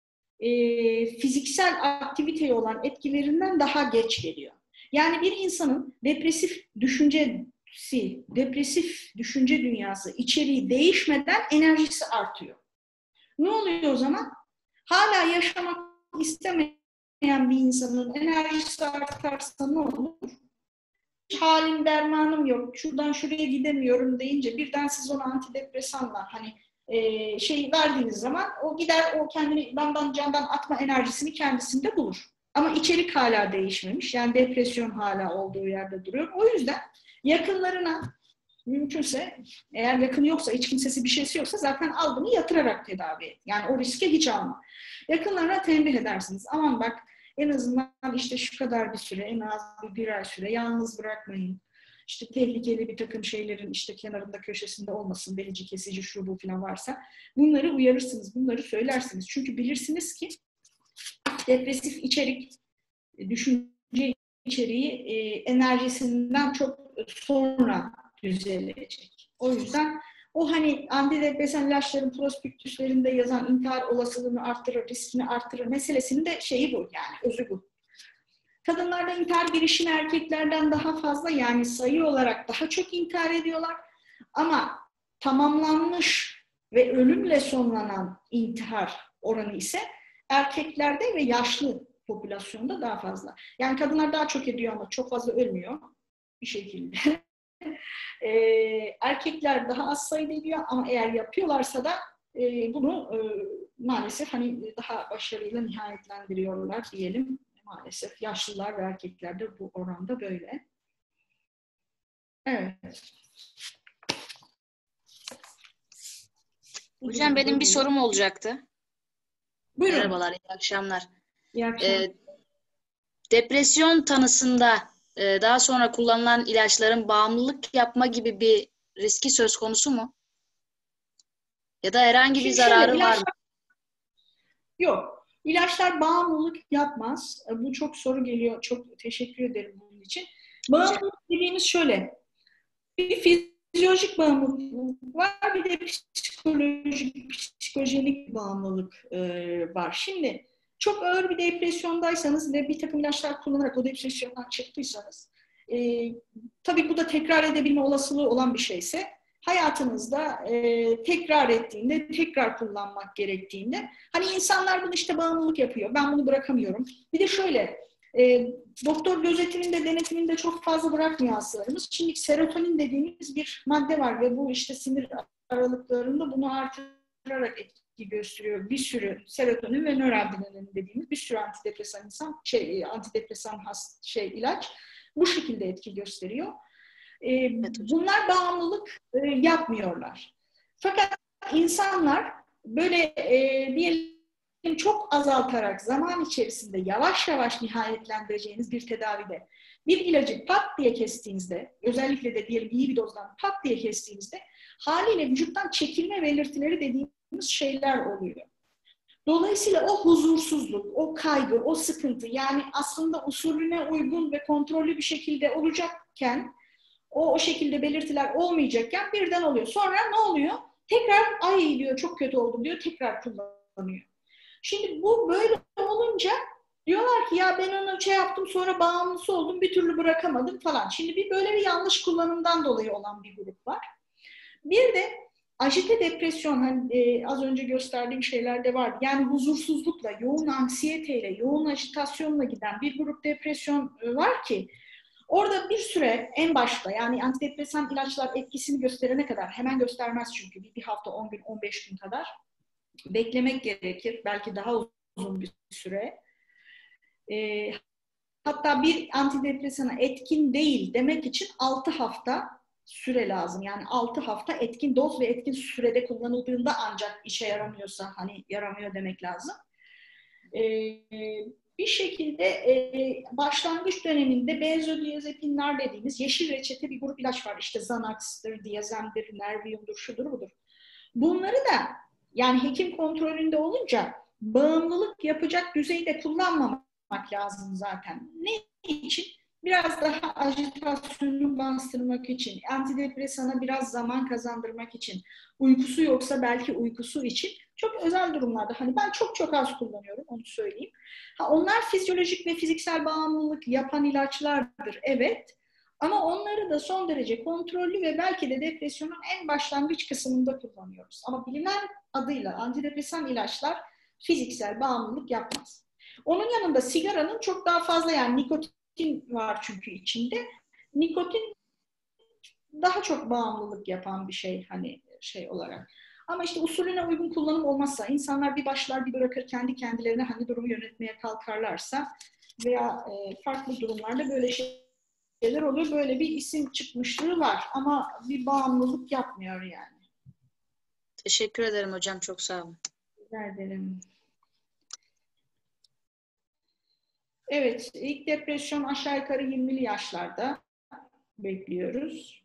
fiziksel aktiviteye olan etkilerinden daha geç geliyor. Yani bir insanın depresif düşüncesi, depresif düşünce dünyası, içeriği değişmeden enerjisi artıyor. Ne oluyor o zaman? Hala yaşamak istemeyen bir insanın enerjisi artarsa ne olur? Halim dermanım yok, şuradan şuraya gidemiyorum deyince birden siz ona antidepresanla hani şey verdiğiniz zaman o gider, o kendini candan atma enerjisini kendisinde bulur. Ama içerik hala değişmemiş. Yani depresyon hala olduğu yerde duruyor. O yüzden yakınlarına mümkünse, eğer yakını yoksa, hiç kimsesi bir şeysi yoksa zaten al bunu yatırarak tedavi et. Yani o riske hiç alma. Yakınlarına tembih edersiniz. Aman bak, en azından işte şu kadar bir süre, en az bir ay süre yalnız bırakmayın. İşte tehlikeli bir takım şeylerin işte kenarında, köşesinde olmasın, delici, kesici, şu bu falan varsa bunları uyarırsınız, bunları söylersiniz. Çünkü bilirsiniz ki depresif içerik, düşünce içeriği enerjisinden çok sonra düzelecek. O yüzden o hani antidepresan ilaçların prospektüslerinde yazan intihar olasılığını arttırır, riskini arttırır meselesinin de şeyi bu, yani özü bu. Kadınlarda intihar girişimi erkeklerden daha fazla, yani sayı olarak daha çok intihar ediyorlar. Ama tamamlanmış ve ölümle sonlanan intihar oranı ise erkeklerde ve yaşlı popülasyonda daha fazla. Yani kadınlar daha çok ediyor ama çok fazla ölmüyor bir şekilde. Erkekler daha az sayıda ediyor ama eğer yapıyorlarsa da bunu maalesef hani daha başarıyla nihayetlendiriyorlar diyelim. Maalesef yaşlılar ve erkeklerde bu oranda böyle. Evet. Hocam benim bir sorum olacaktı. Buyurun. Merhabalar, iyi akşamlar. İyi akşamlar. Depresyon tanısında daha sonra kullanılan ilaçların bağımlılık yapma gibi bir riski söz konusu mu? Ya da herhangi bir zararı var mı? Yok. İlaçlar bağımlılık yapmaz. Bu çok soru geliyor. Çok teşekkür ederim bunun için. Bağımlılık dediğimiz şöyle. Bir fizyolojik bağımlılık var, bir de psikojenik bağımlılık var. Şimdi çok ağır bir depresyondaysanız ve bir takım ilaçlar kullanarak o depresyondan çıktıysanız, tabii bu da tekrar edebilme olasılığı olan bir şeyse, hayatınızda tekrar ettiğinde, tekrar kullanmak gerektiğinde, hani insanlar bunu işte bağımlılık yapıyor, ben bunu bırakamıyorum. Bir de şöyle, doktor gözetiminde, denetiminde çok fazla bırakmıyor hastalarımız. Şimdi serotonin dediğimiz bir madde var ve bu işte sinir aralıklarında bunu artırarak etki gösteriyor. Bir sürü serotonin ve noradrenalin dediğimiz bir sürü antidepresan ilaç bu şekilde etki gösteriyor. Bunlar bağımlılık yapmıyorlar. Fakat insanlar böyle diyelim çok azaltarak zaman içerisinde yavaş yavaş nihayetlendireceğiniz bir tedavide bir ilacı pat diye kestiğinizde, özellikle de diyelim iyi bir dozdan pat diye kestiğinizde haliyle vücuttan çekilme belirtileri dediğimiz şeyler oluyor. Dolayısıyla o huzursuzluk, o kaygı, o sıkıntı, yani aslında usulüne uygun ve kontrollü bir şekilde olacakken o şekilde belirtiler olmayacakken birden oluyor. Sonra ne oluyor? Tekrar ay diyor çok kötü oldum diyor, tekrar kullanıyor. Şimdi bu böyle olunca diyorlar ki ya ben onu yaptım sonra bağımlısı oldum bir türlü bırakamadım falan. Şimdi böyle bir yanlış kullanımdan dolayı olan bir grup var. Bir de ajite depresyon, hani az önce gösterdiğim şeylerde vardı. Yani huzursuzlukla, yoğun anksiyeteyle, yoğun ajitasyonla giden bir grup depresyon var ki orada bir süre en başta, yani antidepresan ilaçlar etkisini gösterene kadar, hemen göstermez çünkü bir hafta, 10 gün, 15 gün kadar beklemek gerekir. Belki daha uzun bir süre. Hatta bir antidepresana etkin değil demek için 6 hafta süre lazım. Yani 6 hafta etkin doz ve etkin sürede kullanıldığında ancak işe yaramıyorsa hani yaramıyor demek lazım. Bir şekilde başlangıç döneminde benzodiazepinler dediğimiz yeşil reçete bir grup ilaç var. İşte Xanax'tır, Diazem'dir, Nervium'dur, şudur budur. Bunları da yani hekim kontrolünde olunca bağımlılık yapacak düzeyde kullanmamak lazım zaten. Ne için? Biraz daha ajitasyonu bastırmak için, antidepresana biraz zaman kazandırmak için, uykusu yoksa belki uykusu için çok özel durumlarda. Hani ben çok az kullanıyorum, onu söyleyeyim. Onlar fizyolojik ve fiziksel bağımlılık yapan ilaçlardır, evet. Ama onları da son derece kontrollü ve belki de depresyonun en başlangıç kısmında kullanıyoruz. Ama bilinen adıyla antidepresan ilaçlar fiziksel bağımlılık yapmaz. Onun yanında sigaranın çok daha fazla, yani nikotin var çünkü içinde. Nikotin daha çok bağımlılık yapan bir şey hani şey olarak. Ama işte usulüne uygun kullanım olmazsa, insanlar bir başlar bir bırakır kendi kendilerine hani durumu yönetmeye kalkarlarsa veya farklı durumlarda böyle şeyler oluyor. Böyle bir isim çıkmışlığı var ama bir bağımlılık yapmıyor yani. Teşekkür ederim hocam. Çok sağ olun. Rica ederim. Evet, ilk depresyon aşağı yukarı 20'li yaşlarda bekliyoruz.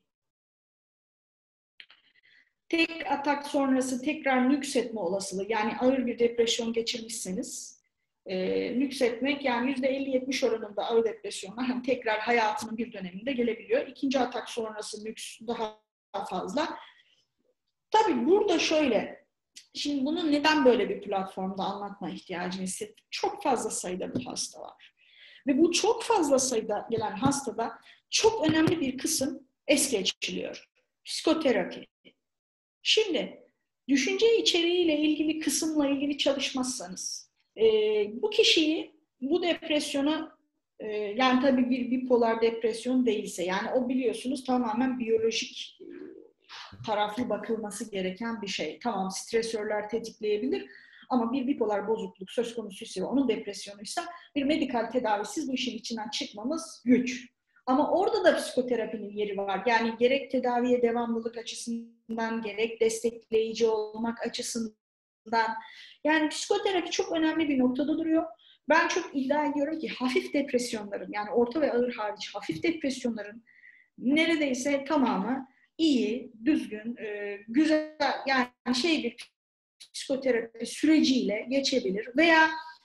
Tek atak sonrası tekrar nüksetme olasılığı, yani ağır bir depresyon geçirmişseniz nüksetmek, yani %50-70 oranında ağır depresyonlar hani tekrar hayatının bir döneminde gelebiliyor. İkinci atak sonrası nüks daha fazla. Tabii burada şöyle, şimdi bunu neden böyle bir platformda anlatma ihtiyacını hissettim? Çok fazla sayıda bir hasta var. Ve bu çok fazla sayıda gelen hastada çok önemli bir kısım es geçiliyor. Psikoterapi. Şimdi düşünce içeriğiyle ilgili kısımla ilgili çalışmazsanız bu kişiyi bu depresyona yani tabii bir bipolar depresyon değilse, yani o biliyorsunuz tamamen biyolojik taraflı bakılması gereken bir şey. Tamam, stresörler tetikleyebilir ama bir bipolar bozukluk söz konusuysa ve onun depresyonuysa bir medikal tedavisiz bu işin içinden çıkmamız güç. Ama orada da psikoterapinin yeri var. Yani gerek tedaviye devamlılık açısından, gerek destekleyici olmak açısından. Yani psikoterapi çok önemli bir noktada duruyor. Ben çok iddia ediyorum ki hafif depresyonların, yani orta ve ağır hariç hafif depresyonların neredeyse tamamı iyi, düzgün, güzel, yani bir psikoterapi süreciyle geçebilir. Veya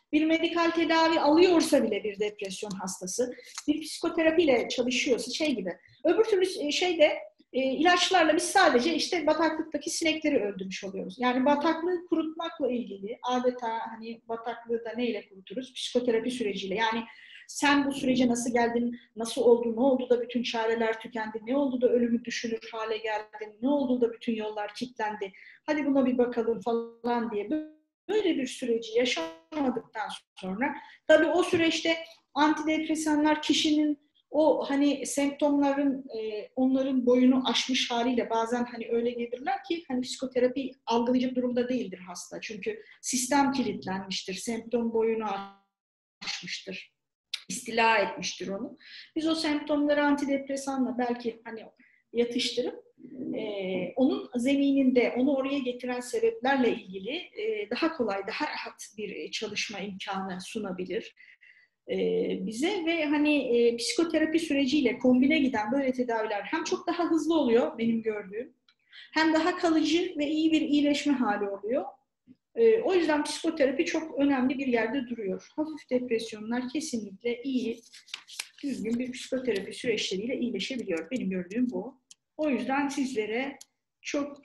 bir medikal tedavi alıyorsa bile bir depresyon hastası, bir psikoterapiyle çalışıyorsa şey gibi. Öbür türlü şeyde ilaçlarla biz sadece işte bataklıktaki sinekleri öldürmüş oluyoruz. Yani bataklığı kurutmakla ilgili adeta hani bataklığı da neyle kuruturuz? Psikoterapi süreciyle. Yani sen bu sürece nasıl geldin, nasıl oldu, ne oldu da bütün çareler tükendi, ne oldu da ölümü düşünür hale geldin, ne oldu da bütün yollar kilitlendi, hadi buna bir bakalım falan diye böyle bir süreci yaşamadıktan sonra tabii o süreçte antidepresanlar kişinin o hani semptomların onların boyunu aşmış haliyle bazen hani öyle gelirler ki hani psikoterapi algılayacak durumda değildir hasta. Çünkü sistem kilitlenmiştir, semptom boyunu aşmıştır, istila etmiştir onu. Biz o semptomları antidepresanla belki hani yatıştırıp onun zemininde onu oraya getiren sebeplerle ilgili daha kolay, daha rahat bir çalışma imkanı sunabilir bize ve hani psikoterapi süreciyle kombine giden böyle tedaviler hem çok daha hızlı oluyor benim gördüğüm, hem daha kalıcı ve iyi bir iyileşme hali oluyor. O yüzden psikoterapi çok önemli bir yerde duruyor. Hafif depresyonlar kesinlikle iyi, düzgün bir psikoterapi süreçleriyle iyileşebiliyor. Benim gördüğüm bu. O yüzden sizlere çok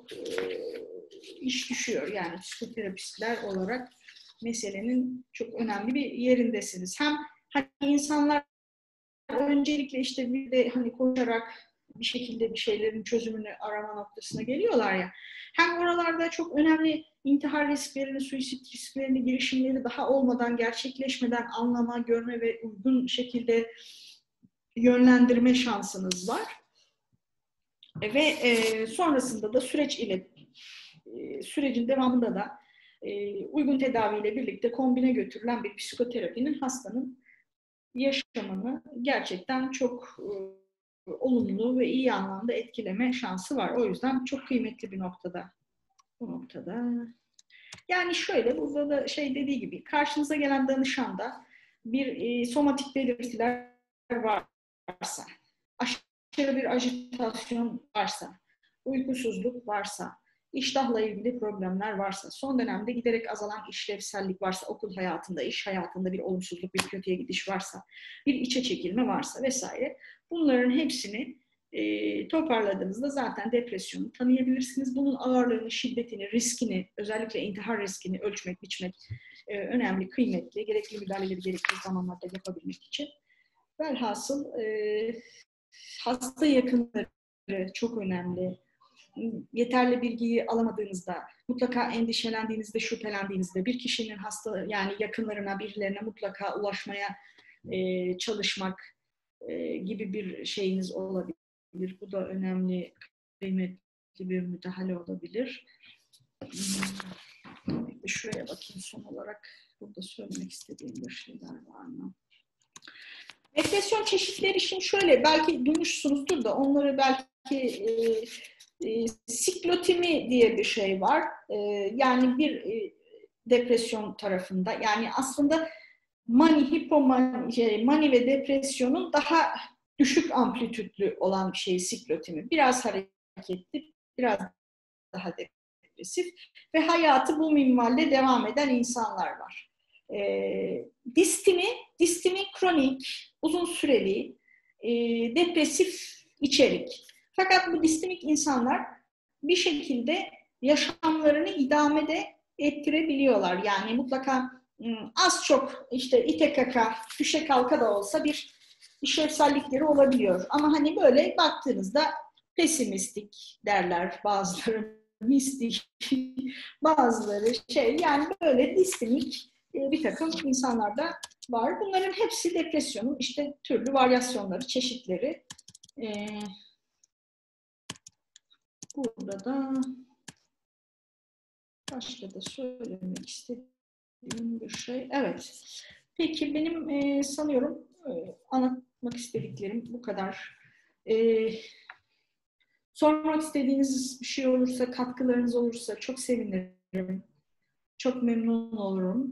iş düşüyor. Yani psikoterapistler olarak meselenin çok önemli bir yerindesiniz. Hem hani insanlar öncelikle işte bir de hani koşarak bir şekilde bir şeylerin çözümünü arama noktasına geliyorlar ya. Hem oralarda çok önemli intihar risklerini, suisit risklerini, girişimleri daha olmadan, gerçekleşmeden anlama, görme ve uygun şekilde yönlendirme şansınız var. Ve sonrasında da sürecin devamında da uygun tedaviyle birlikte kombine götürülen bir psikoterapinin hastanın yaşamını gerçekten çok olumlu ve iyi anlamda etkileme şansı var. O yüzden çok kıymetli bir noktada. Bu noktada. Yani şöyle, burada da şey dediği gibi, karşınıza gelen danışanda bir somatik belirtiler varsa, aşırı bir ajitasyon varsa, uykusuzluk varsa, iştahla ilgili problemler varsa, son dönemde giderek azalan işlevsellik varsa, okul hayatında, iş hayatında bir olumsuzluk, bir kötüye gidiş varsa, bir içe çekilme varsa vesaire, bunların hepsini toparladığınızda zaten depresyonu tanıyabilirsiniz. Bunun ağırlığını, şiddetini, riskini, özellikle intihar riskini ölçmek, biçmek önemli, kıymetli. Gerekli müdahaleleri gerekli zamanlarda yapabilmek için. Velhasıl hasta yakınları çok önemli. Yeterli bilgiyi alamadığınızda, mutlaka endişelendiğinizde, şüphelendiğinizde bir kişinin hasta yani yakınlarına, birilerine mutlaka ulaşmaya çalışmak gibi bir şeyiniz olabilir. Bu da önemli, kıymetli bir müdahale olabilir. Şuraya bakayım son olarak. Burada söylemek istediğim bir şeyler var mı? Depresyon çeşitleri şimdi şöyle, belki duymuşsunuzdur da onları belki siklotimi diye bir şey var. Yani bir depresyon tarafında, yani aslında mani ve depresyonun daha düşük amplitüdlü olan bir şey siklotimi. Biraz hareketli, biraz daha depresif ve hayatı bu minvalde devam eden insanlar var. Distimi kronik, uzun süreli, depresif içerik. Fakat bu distimik insanlar bir şekilde yaşamlarını idamede ettirebiliyorlar. Yani mutlaka az çok işte ite kaka, düşe kalka da olsa bir işlevsellikleri olabiliyor. Ama hani böyle baktığınızda pesimistik derler bazıları, mistik, bazıları yani böyle distimik bir takım insanlar da var. Bunların hepsi depresyonun işte türlü varyasyonları, çeşitleri. Burada da başka da söylemek istediğim bir şey. Evet. Peki benim sanıyorum anlatmak istediklerim bu kadar. Sormak istediğiniz bir şey olursa, katkılarınız olursa çok sevinirim. Çok memnun olurum.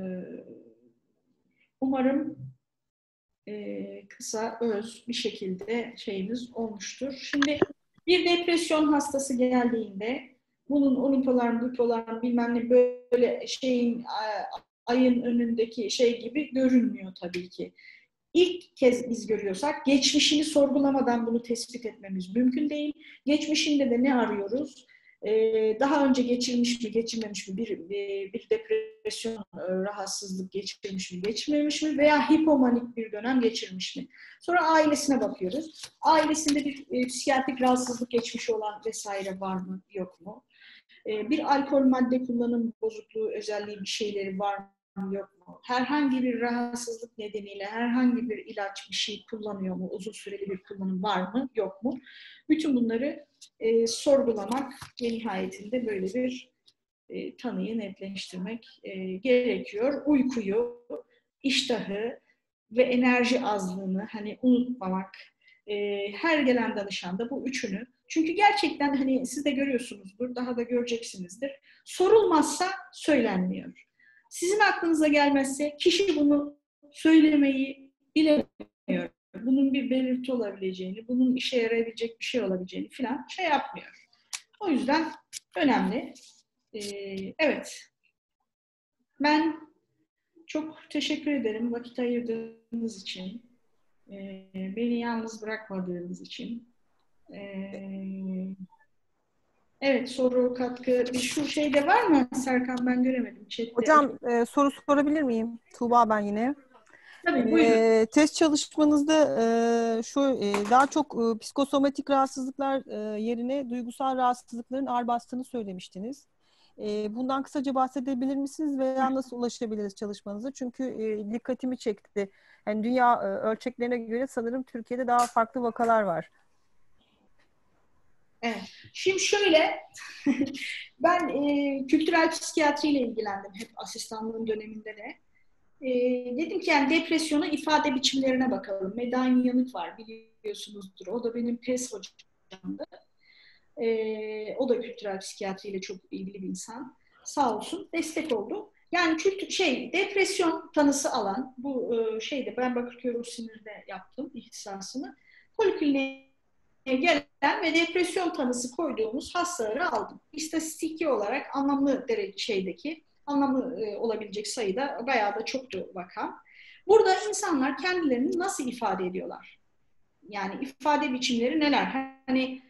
Umarım kısa, öz bir şekilde şeyimiz olmuştur. Şimdi bir depresyon hastası geldiğinde bunun unipolar, bipolar bilmem ne böyle şeyin ayın önündeki şey gibi görünmüyor tabii ki. İlk kez biz görüyorsak geçmişini sorgulamadan bunu tespit etmemiz mümkün değil. Geçmişinde de ne arıyoruz? Daha önce geçirmiş mi, geçirmemiş mi, bir depresyon, rahatsızlık geçirmiş mi, geçirmemiş mi veya hipomanik bir dönem geçirmiş mi? Sonra ailesine bakıyoruz. Ailesinde bir psikiyatrik rahatsızlık geçmişi olan vesaire var mı, yok mu? Bir alkol madde kullanım bozukluğu özelliği bir şeyleri var mı, yok mu? Herhangi bir rahatsızlık nedeniyle herhangi bir ilaç bir şey kullanıyor mu? Uzun süreli bir kullanım var mı, yok mu? Bütün bunları sorgulamak ve nihayetinde böyle bir tanıyı netleştirmek gerekiyor. Uykuyu, iştahı ve enerji azlığını hani unutmamak. Her gelen danışanda bu üçünü. Çünkü gerçekten hani siz de görüyorsunuzdur, daha da göreceksinizdir. Sorulmazsa söylenmiyor. Sizin aklınıza gelmezse kişi bunu söylemeyi bilemiyor. Bunun bir belirti olabileceğini, bunun işe yarayabilecek bir şey olabileceğini falan şey yapmıyor. O yüzden önemli. Evet. Ben çok teşekkür ederim vakit ayırdığınız için. Beni yalnız bırakmadığınız için. Evet, soru, katkı. Şu şeyde var mı Serkan? Ben göremedim. Chat'te. Hocam soru sorabilir miyim? Tuğba ben yine. Tabii, buyurun. Test çalışmanızda daha çok psikosomatik rahatsızlıklar yerine duygusal rahatsızlıkların ağır bastığını söylemiştiniz. Bundan kısaca bahsedebilir misiniz veya nasıl ulaşabiliriz çalışmanıza? Çünkü dikkatimi çekti. Yani dünya ölçeklerine göre sanırım Türkiye'de daha farklı vakalar var. Evet. Şimdi şöyle, ben kültürel psikiyatriyle ilgilendim hep asistanlığım döneminde de. Dedim ki yani depresyona ifade biçimlerine bakalım. Medani Yanık var biliyorsunuzdur. O da benim tez hocamdı. O da kültürel psikiyatriyle çok ilgili bir insan. Sağ olsun destek oldu. Yani depresyon tanısı alan bu ben Bakırköy Ruh Sinir'de yaptım ihtisasını. Polikliniğe gelen ve depresyon tanısı koyduğumuz hastaları aldım. İstatistiki olarak anlamlı anlamlı olabilecek sayıda bayağı da çoktu vaka. Burada insanlar kendilerini nasıl ifade ediyorlar? Yani ifade biçimleri neler? Hani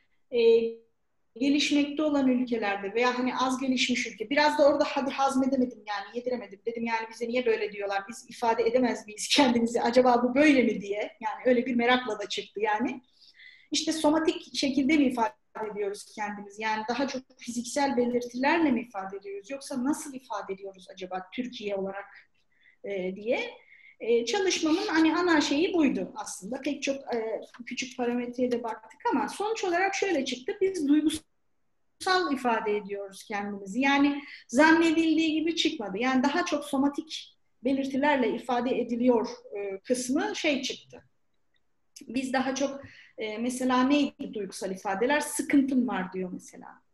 gelişmekte olan ülkelerde veya hani az gelişmiş ülke, biraz da orada hadi hazmedemedim yani yediremedim. Dedim yani bize niye böyle diyorlar? Biz ifade edemez miyiz kendimizi? Acaba bu böyle mi diye? Yani öyle bir merakla da çıktı yani. İşte somatik şekilde mi ifade ediyoruz kendimizi? Yani daha çok fiziksel belirtilerle mi ifade ediyoruz? Yoksa nasıl ifade ediyoruz acaba Türkiye olarak diye. Çalışmamın hani ana şeyi buydu aslında. Pek çok küçük parametreye de baktık ama sonuç olarak şöyle çıktı. Biz duygusal ifade ediyoruz kendimizi. Yani zannedildiği gibi çıkmadı. Yani daha çok somatik belirtilerle ifade ediliyor kısmı çıktı. Biz daha çok mesela neydi duygusal ifadeler? Sıkıntım var diyor mesela.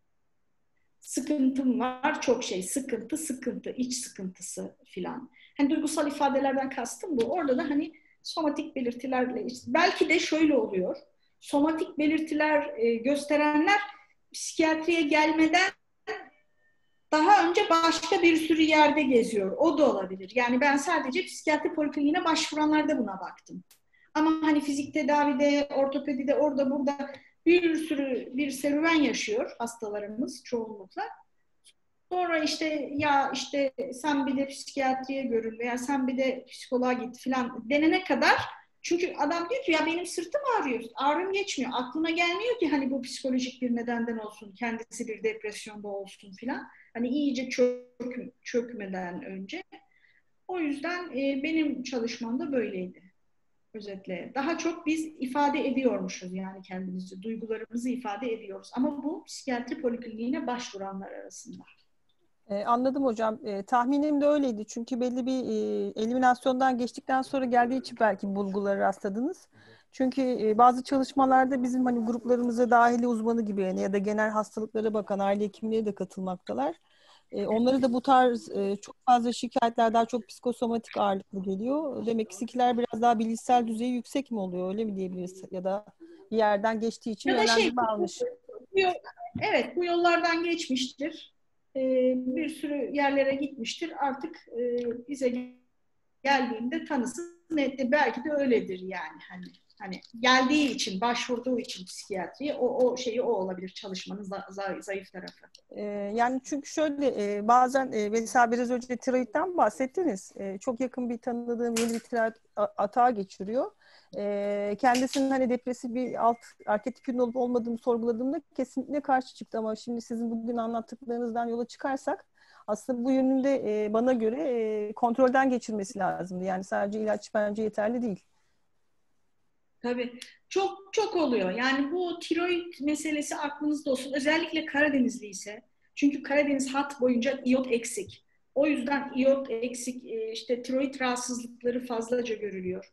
Sıkıntım var, çok sıkıntı, iç sıkıntısı filan. Hani duygusal ifadelerden kastım bu. Orada da hani somatik belirtilerle, belki de şöyle oluyor. Somatik belirtiler gösterenler psikiyatriye gelmeden daha önce başka bir sürü yerde geziyor. O da olabilir. Yani ben sadece psikiyatri polikliniğine başvuranlarda buna baktım. Ama hani fizik tedavide, ortopedide, orada burada bir sürü bir serüven yaşıyor hastalarımız çoğunlukla. Sonra sen bir de psikiyatriye görün veya sen bir de psikoloğa git filan denene kadar, çünkü adam diyor ki ya benim sırtım ağrıyor, ağrım geçmiyor. Aklına gelmiyor ki hani bu psikolojik bir nedenden olsun, kendisi bir depresyonda olsun filan. Hani iyice çökmeden önce. O yüzden benim çalışmam da böyleydi. Özetle. Daha çok biz ifade ediyormuşuz yani kendimizi, duygularımızı ifade ediyoruz. Ama bu psikiyatri polikliniğine başvuranlar arasında. Anladım hocam. Tahminim de öyleydi. Çünkü belli bir eliminasyondan geçtikten sonra geldiği için belki bulgulara rastladınız. Çünkü bazı çalışmalarda bizim hani gruplarımıza dahili uzmanı gibi yani ya da genel hastalıklara bakan aile hekimleri de katılmaktalar. Onlara da bu tarz çok fazla şikayetler daha çok psikosomatik ağırlıklı geliyor. Demek ki sizinkiler biraz daha bilişsel düzeyi yüksek mi oluyor? Öyle mi diyebiliriz? Ya da bir yerden geçtiği için Ya da yönlendirme almış. evet, bu yollardan geçmiştir. Bir sürü yerlere gitmiştir. Artık bize geldiğinde tanısı netli. Belki de öyledir yani. Hani geldiği için, başvurduğu için psikiyatriye o şeyi o olabilir çalışmanın zayıf tarafı. Yani çünkü şöyle bazen mesela biraz önce tiroidden bahsettiniz. Çok yakın bir tanıdığım yeni bir tiroid atağı geçiriyor. Kendisinin hani depresif bir alt arketipinin olup olmadığını sorguladığımda kesinlikle karşı çıktı, ama şimdi sizin bugün anlattıklarınızdan yola çıkarsak aslında bu yönünde bana göre kontrolden geçirmesi lazımdı. Yani sadece ilaç bence yeterli değil. Tabii. Çok çok oluyor. Yani bu tiroid meselesi aklınızda olsun. Özellikle Karadenizli ise. Çünkü Karadeniz hat boyunca iyot eksik. O yüzden iyot eksik, işte tiroid rahatsızlıkları fazlaca görülüyor.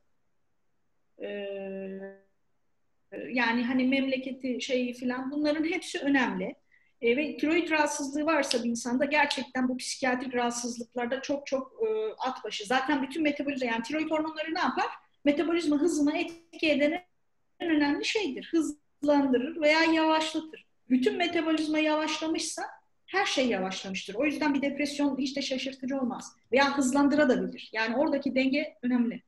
Yani hani memleketi şeyi filan, bunların hepsi önemli. Ve tiroid rahatsızlığı varsa bir insanda gerçekten bu psikiyatrik rahatsızlıklarda çok çok at başı. Zaten bütün metabolizma, yani tiroid hormonları ne yapar? Metabolizma hızına etki eden en önemli şeydir. Hızlandırır veya yavaşlatır. Bütün metabolizma yavaşlamışsa her şey yavaşlamıştır. O yüzden bir depresyon hiç de şaşırtıcı olmaz. Veya hızlandırabilir. Yani oradaki denge önemli.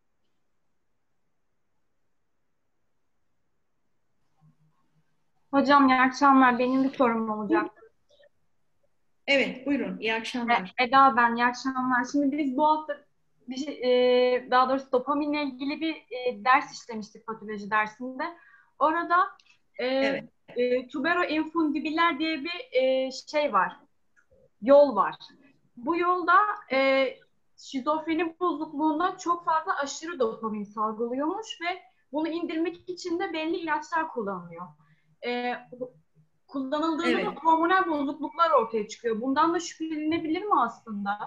Hocam iyi akşamlar. Benim bir sorum olacak. Evet, buyurun. İyi akşamlar. Eda ben, iyi akşamlar. Şimdi biz bu hafta daha doğrusu dopaminle ilgili bir ders işlemiştik patoloji dersinde. Orada Evet. tuberoinfundibiler diye bir şey var, yol var. Bu yolda şizofreni bozukluğunda çok fazla aşırı dopamin salgılıyormuş ve bunu indirmek için de belli ilaçlar kullanılıyor. Kullanıldığında Evet. da hormonal bozukluklar ortaya çıkıyor. Bundan da şüphelenebilir mi aslında?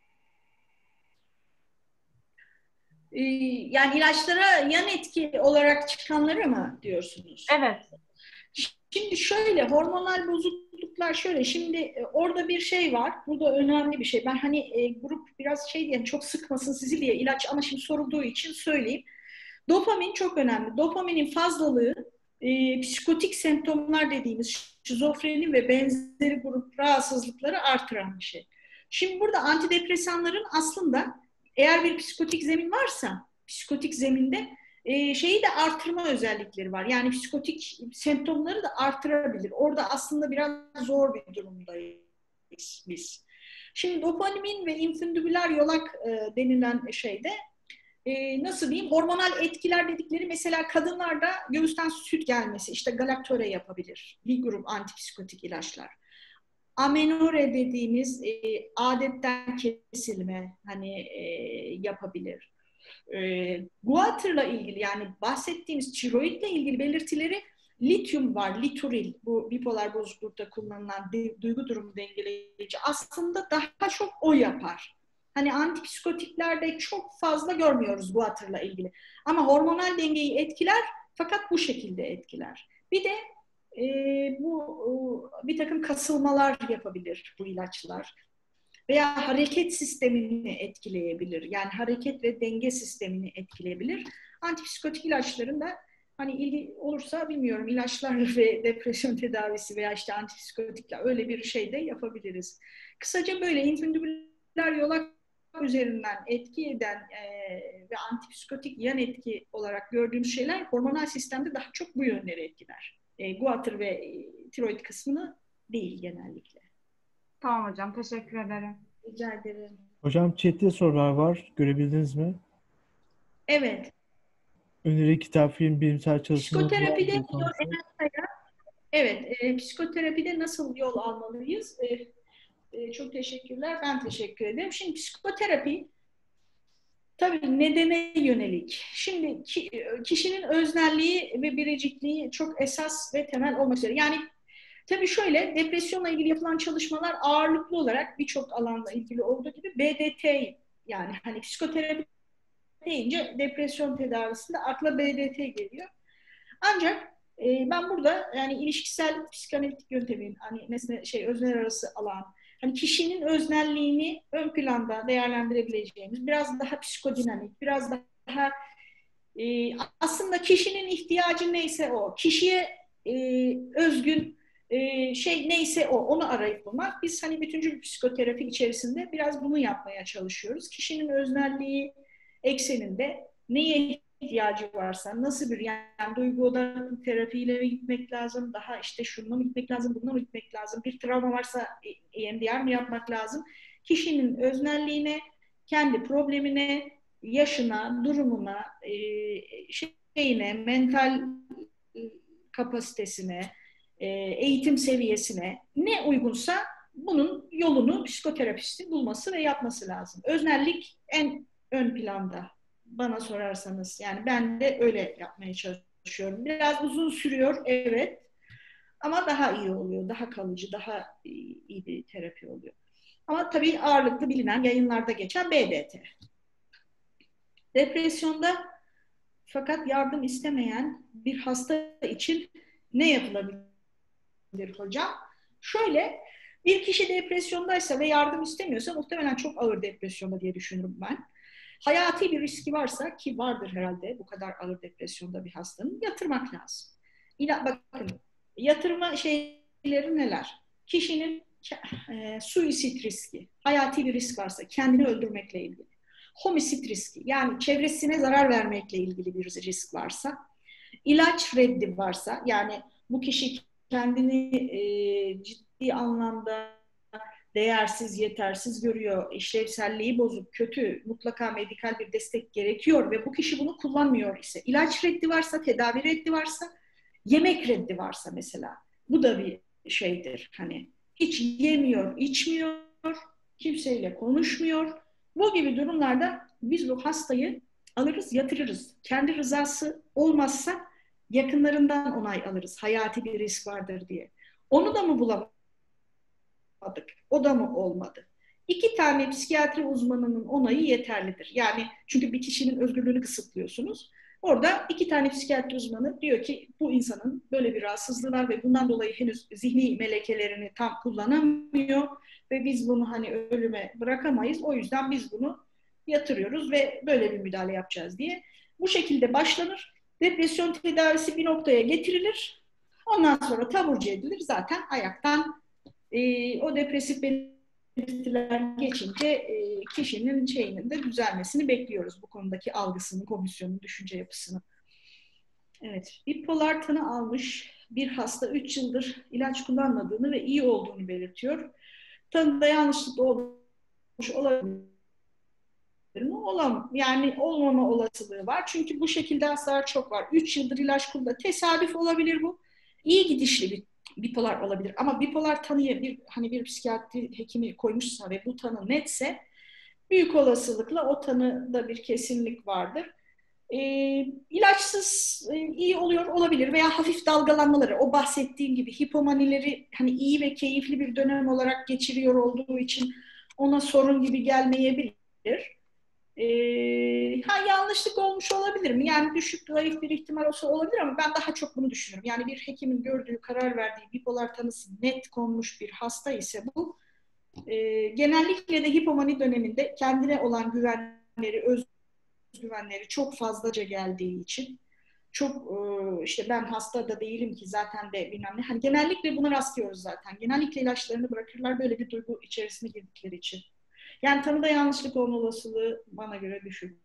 Yani ilaçlara yan etki olarak çıkanları mı diyorsunuz? Evet. Şimdi şöyle, hormonal bozukluklar şöyle. Şimdi orada bir şey var. Burada önemli bir şey. Ben hani grup biraz şey diye, çok sıkmasın sizi diye ilaç, ama şimdi sorulduğu için söyleyeyim. Dopamin çok önemli. Dopaminin fazlalığı psikotik semptomlar dediğimiz şizofreni ve benzeri grup rahatsızlıkları artıran bir şey. Şimdi burada antidepresanların aslında, eğer bir psikotik zemin varsa, psikotik zeminde şeyi de artırma özellikleri var. Yani psikotik semptomları da artırabilir. Orada aslında biraz zor bir durumdayız biz. Şimdi dopamin ve infundibüler yolak denilen şeyde nasıl diyeyim, hormonal etkiler dedikleri, mesela kadınlarda göğüsten süt gelmesi, işte galaktöre yapabilir. Bir grup antipsikotik ilaçlar. Amenore dediğimiz adetten kesilme hani yapabilir. Guattr'la ilgili, yani bahsettiğimiz tiroidle ilgili belirtileri, lityum var, lituril, bu bipolar bozuklukta kullanılan duygu durumu dengeleyici, aslında daha çok o yapar. Hani antipsikotiklerde çok fazla görmüyoruz Guattr'la ilgili. Ama hormonal dengeyi etkiler, fakat bu şekilde etkiler. Bir de bu bir takım kasılmalar yapabilir bu ilaçlar. Veya hareket sistemini etkileyebilir. Yani hareket ve denge sistemini etkileyebilir. Antipsikotik ilaçların da hani ilgi olursa, bilmiyorum, ilaçlar ve depresyon tedavisi veya işte antipsikotikler, öyle bir şey de yapabiliriz. Kısaca böyle infundibüler yolak üzerinden etki eden ve antipsikotik yan etki olarak gördüğümüz şeyler hormonal sistemde daha çok bu yönleri etkiler. Guatr ve tiroid kısmını değil genellikle. Tamam hocam, teşekkür ederim. Rica ederim. Hocam chatte sorular var. Görebildiniz mi? Evet. Öneri, kitap, film, bilimsel çalışmalar var Psikoterapide mı? evet, psikoterapide nasıl yol almalıyız? Çok teşekkürler. Ben teşekkür ederim. Şimdi psikoterapi tabii nedene yönelik. Şimdi kişinin öznelliği ve biricikliği çok esas ve temel olmak üzere. Yani tabii şöyle, depresyonla ilgili yapılan çalışmalar ağırlıklı olarak birçok alanla ilgili olduğu gibi BDT, yani hani psikoterapi deyince depresyon tedavisinde akla BDT geliyor. Ancak ben burada yani ilişkisel psikanalitik yöntemin, hani özneler arası alan, hani kişinin öznelliğini ön planda değerlendirebileceğimiz, biraz daha psikodinamik, biraz daha aslında kişinin ihtiyacı neyse o, kişiye özgün Şey neyse onu arayıp bulmak. Biz hani bütüncül psikoterapi içerisinde biraz bunu yapmaya çalışıyoruz. Kişinin öznelliği ekseninde neye ihtiyacı varsa, nasıl bir yani duygu odaklı terapiyle mi gitmek lazım, daha işte şununla mı gitmek lazım, bununla mı gitmek lazım, bir travma varsa EMDR mi yapmak lazım? Kişinin öznelliğine, kendi problemine, yaşına, durumuna, şeyine, mental kapasitesine, eğitim seviyesine ne uygunsa bunun yolunu psikoterapistin bulması ve yapması lazım. Öznellik en ön planda bana sorarsanız. Yani ben de öyle yapmaya çalışıyorum. Biraz uzun sürüyor, evet. Ama daha iyi oluyor, daha kalıcı, daha iyi bir terapi oluyor. Ama tabii ağırlıklı bilinen yayınlarda geçen BDT. Depresyonda fakat yardım istemeyen bir hasta için ne yapılabilir hocam? Şöyle, bir kişi depresyondaysa ve yardım istemiyorsa muhtemelen çok ağır depresyonda diye düşünürüm ben. Hayati bir riski varsa, ki vardır herhalde bu kadar ağır depresyonda bir hastanın, yatırmak lazım. Bakın, yatırma şeyleri neler? Kişinin suisit riski, hayati bir risk varsa, kendini öldürmekle ilgili. Homisit riski, yani çevresine zarar vermekle ilgili bir risk varsa, ilaç reddi varsa, yani bu kişi kendini ciddi anlamda değersiz, yetersiz görüyor, işlevselliği bozuk, kötü, mutlaka medikal bir destek gerekiyor ve bu kişi bunu kullanmıyor ise, ilaç reddi varsa, tedavi reddi varsa, yemek reddi varsa mesela, bu da bir şeydir. Hani hiç yemiyor, içmiyor, kimseyle konuşmuyor. Bu gibi durumlarda biz bu hastayı alırız, yatırırız. Kendi rızası olmazsa yakınlarından onay alırız. Hayati bir risk vardır diye. Onu da mı bulamadık? O da mı olmadı? 2 tane psikiyatri uzmanının onayı yeterlidir. Yani çünkü bir kişinin özgürlüğünü kısıtlıyorsunuz. Orada 2 tane psikiyatri uzmanı diyor ki bu insanın böyle bir rahatsızlığı var ve bundan dolayı henüz zihni melekelerini tam kullanamıyor ve biz bunu hani ölüme bırakamayız. O yüzden biz bunu yatırıyoruz ve böyle bir müdahale yapacağız diye. Bu şekilde başlanır. Depresyon tedavisi bir noktaya getirilir. Ondan sonra taburcu edilir. Zaten ayaktan o depresif belirtiler geçince kişinin şeyinin de düzelmesini bekliyoruz. Bu konudaki algısını, komisyonun, düşünce yapısını. Evet, bipolar tanı almış bir hasta 3 yıldır ilaç kullanmadığını ve iyi olduğunu belirtiyor. Tanıda yanlışlıkla olmuş olabilir mi? Yani olmama olasılığı var. Çünkü bu şekilde hastalar çok var. 3 yıldır ilaç kullanıyor. Tesadüf olabilir bu. İyi gidişli bir bipolar olabilir. Ama bipolar tanıyı bir psikiyatri hekimi koymuşsa ve bu tanı netse büyük olasılıkla o tanıda bir kesinlik vardır. İlaçsız iyi oluyor olabilir veya hafif dalgalanmaları, o bahsettiğim gibi hipomanileri hani iyi ve keyifli bir dönem olarak geçiriyor olduğu için ona sorun gibi gelmeyebilir. Yanlışlık olmuş olabilir mi? Yani düşük, zayıf bir ihtimal olabilir ama ben daha çok bunu düşünüyorum. Yani bir hekimin gördüğü, karar verdiği bipolar tanısı net konmuş bir hasta ise bu genellikle de hipomani döneminde kendine olan güvenleri, özgüvenleri çok fazlaca geldiği için çok işte ben hasta da değilim ki zaten de bilmem ne. Hani genellikle buna rastlıyoruz zaten. Genellikle ilaçlarını bırakırlar böyle bir duygu içerisine girdikleri için. Yani tanıda yanlışlık olma olasılığı bana göre düşük.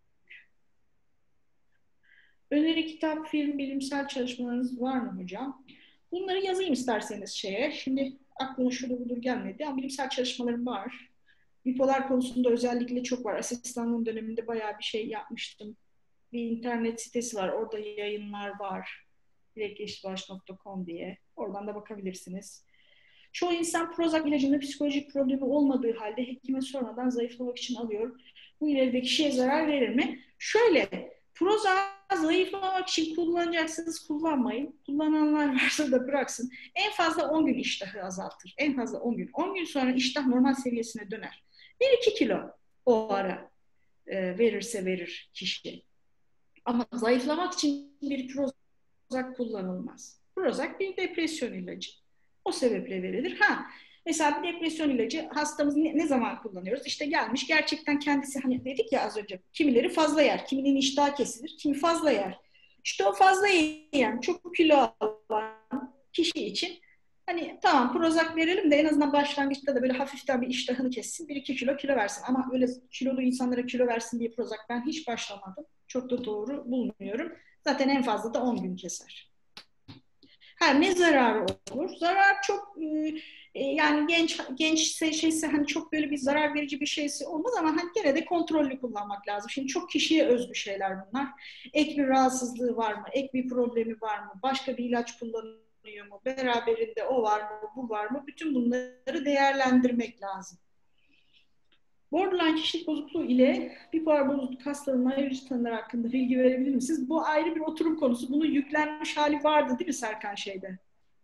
Öneri kitap, film, bilimsel çalışmalarınız var mı hocam? Bunları yazayım isterseniz şeye. Şimdi aklıma şurada budur gelmedi ama bilimsel çalışmalarım var. Bipolar konusunda özellikle çok var. Asistanlığım döneminde bayağı bir şey yapmıştım. Bir internet sitesi var. Orada yayınlar var. dilekyeşilbaş.com diye. Oradan da bakabilirsiniz. Çoğu insan Prozac ilacının psikolojik problemi olmadığı halde hekime sormadan zayıflamak için alıyor. Bu ileride kişiye zarar verir mi? Şöyle, Prozac zayıflamak için kullanacaksınız, kullanmayın. Kullananlar varsa da bıraksın. En fazla 10 gün iştahı azaltır. En fazla 10 gün. 10 gün sonra iştah normal seviyesine döner. 1-2 kilo o ara verirse verir kişi. Ama zayıflamak için bir Prozac kullanılmaz. Prozac bir depresyon ilacı. O sebeple verilir. Mesela bir depresyon ilacı hastamız ne zaman kullanıyoruz? İşte gelmiş gerçekten kendisi hani dedik ya az önce kimileri fazla yer, kiminin iştahı kesilir, kimi fazla yer. İşte o fazla yiyen, çok kilo alan kişi için Hani tamam Prozac verelim de en azından başlangıçta da böyle hafiften bir iştahını kessin. 1-2 kilo kilo versin. Ama öyle kilolu insanlara kilo versin diye Prozac ben hiç başlamadım. Çok da doğru bulmuyorum. Zaten en fazla da 10 gün keser. Ne zararı olur? Zarar çok yani genç şeyse hani çok böyle bir zarar verici bir şeysi olmaz ama hani gene de kontrollü kullanmak lazım. Şimdi çok kişiye özgü şeyler bunlar. Ek bir rahatsızlığı var mı? Ek bir problemi var mı? Başka bir ilaç kullanıyor mu? Beraberinde o var mı? Bu var mı? Bütün bunları değerlendirmek lazım. Borderline kişilik bozukluğu ile bipolar bozukluk hastalığının ayrıcı tanıları hakkında bilgi verebilir misiniz? Bu ayrı bir oturum konusu. Bunun yüklenmiş hali vardı değil mi Serkan şeyde?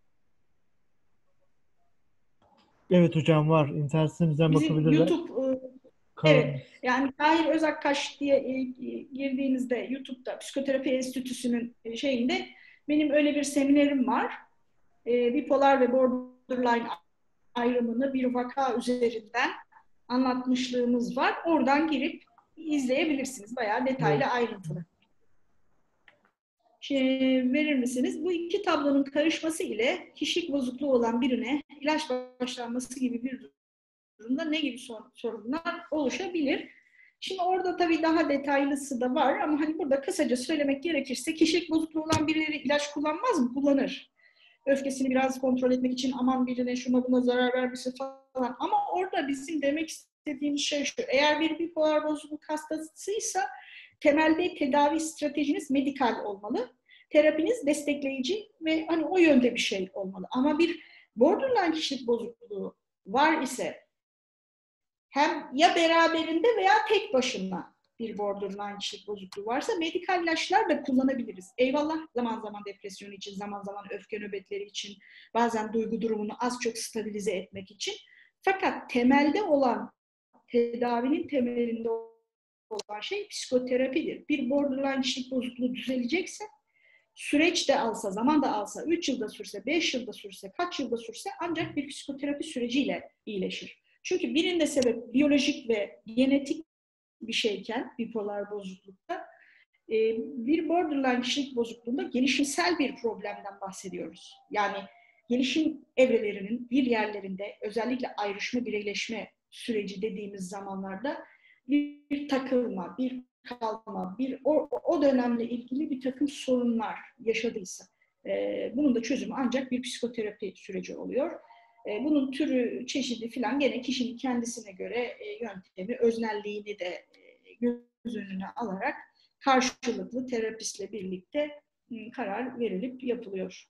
Evet hocam var. İnternet sitemizden Bizim bakabilirler. YouTube, Kalın. evet yani Tahir Özakkaş diye girdiğinizde YouTube'da Psikoterapi Enstitüsü'nün şeyinde benim öyle bir seminerim var. Bipolar ve borderline ayrımını bir vaka üzerinden anlatmışlığımız var. Oradan girip izleyebilirsiniz. Bayağı detaylı, ayrıntılı. Verir misiniz? Bu iki tablonun karışması ile kişilik bozukluğu olan birine ilaç başlanması gibi bir durumda ne gibi sorunlar oluşabilir? Şimdi orada tabii daha detaylısı da var ama hani burada kısaca söylemek gerekirse kişilik bozukluğu olan birileri ilaç kullanmaz mı? Kullanır. Öfkesini biraz kontrol etmek için aman birine şuna buna zarar vermesi falan. Ama orada bizim demek istediğimiz şey şu. Eğer bir bipolar bozukluk hastasıysa temelde tedavi stratejiniz medikal olmalı. Terapiniz destekleyici ve hani o yönde bir şey olmalı. Ama bir borderline kişilik bozukluğu var ise hem ya beraberinde veya tek başına bir borderline kişilik bozukluğu varsa medikal ilaçlar da kullanabiliriz. Eyvallah zaman zaman depresyon için, zaman zaman öfke nöbetleri için, bazen duygu durumunu az çok stabilize etmek için. Fakat temelde olan, tedavinin temelinde olan şey psikoterapidir. Bir borderline kişilik bozukluğu düzelecekse, süreç de alsa, zaman da alsa, 3 yılda sürse, 5 yılda sürse, kaç yılda sürse ancak bir psikoterapi süreciyle iyileşir. Çünkü birinde sebep biyolojik ve genetik bir şeyken bipolar bozuklukta bir borderline kişilik bozukluğunda gelişimsel bir problemden bahsediyoruz. Yani gelişim evrelerinin bir yerlerinde özellikle ayrışma, bireyleşme süreci dediğimiz zamanlarda bir takılma, bir kalma, o dönemle ilgili bir takım sorunlar yaşadıysa bunun da çözümü ancak bir psikoterapi süreci oluyor. Bunun türü, çeşidi filan gene kişinin kendisine göre yöntemi, öznelliğini de göz önüne alarak karşılıklı terapistle birlikte karar verilip yapılıyor.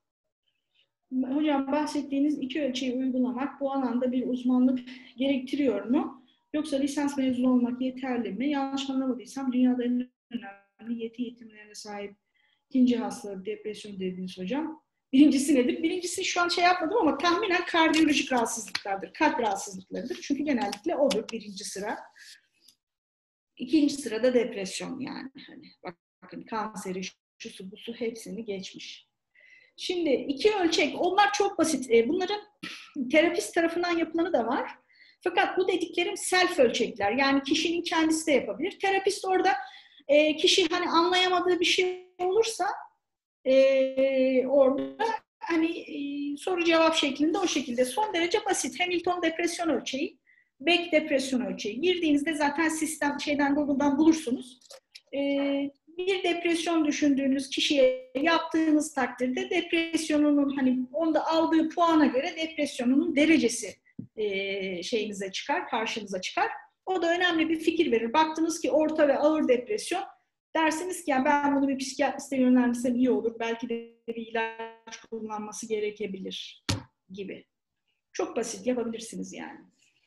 Hocam bahsettiğiniz iki ölçeği uygulamak bu alanda bir uzmanlık gerektiriyor mu? Yoksa lisans mezunu olmak yeterli mi? Yanlış anlamadıysam dünyada en önemli yeti yetimlerine sahip ikinci hastalık depresyon dediniz hocam. Birincisi nedir? Birincisi şu an şey yapmadım ama tahminen kardiyolojik rahatsızlıklardır. Kalp rahatsızlıklarıdır. Çünkü genellikle odur birinci sıra. İkinci sırada depresyon yani. Hani bakın kanseri, şusu busu hepsini geçmiş. Şimdi iki ölçek, onlar çok basit. Bunların terapist tarafından yapılanı da var. Fakat bu dediklerim self ölçekler. Yani kişinin kendisi de yapabilir. Terapist orada kişi hani anlayamadığı bir şey olursa orada hani soru cevap şeklinde o şekilde son derece basit. Hamilton depresyon ölçeği, Beck depresyon ölçeği. Girdiğinizde zaten sistem Google'dan bulursunuz. Bir depresyon düşündüğünüz kişiye yaptığınız takdirde depresyonunun hani onda aldığı puana göre depresyonunun derecesi şeyinize çıkar, karşınıza çıkar. O da önemli bir fikir verir. Baktınız ki orta ve ağır depresyon, dersiniz ki yani ben bunu bir psikiyatriste yönlendirsem iyi olur. Belki de bir ilaç kullanması gerekebilir gibi. Çok basit yapabilirsiniz yani.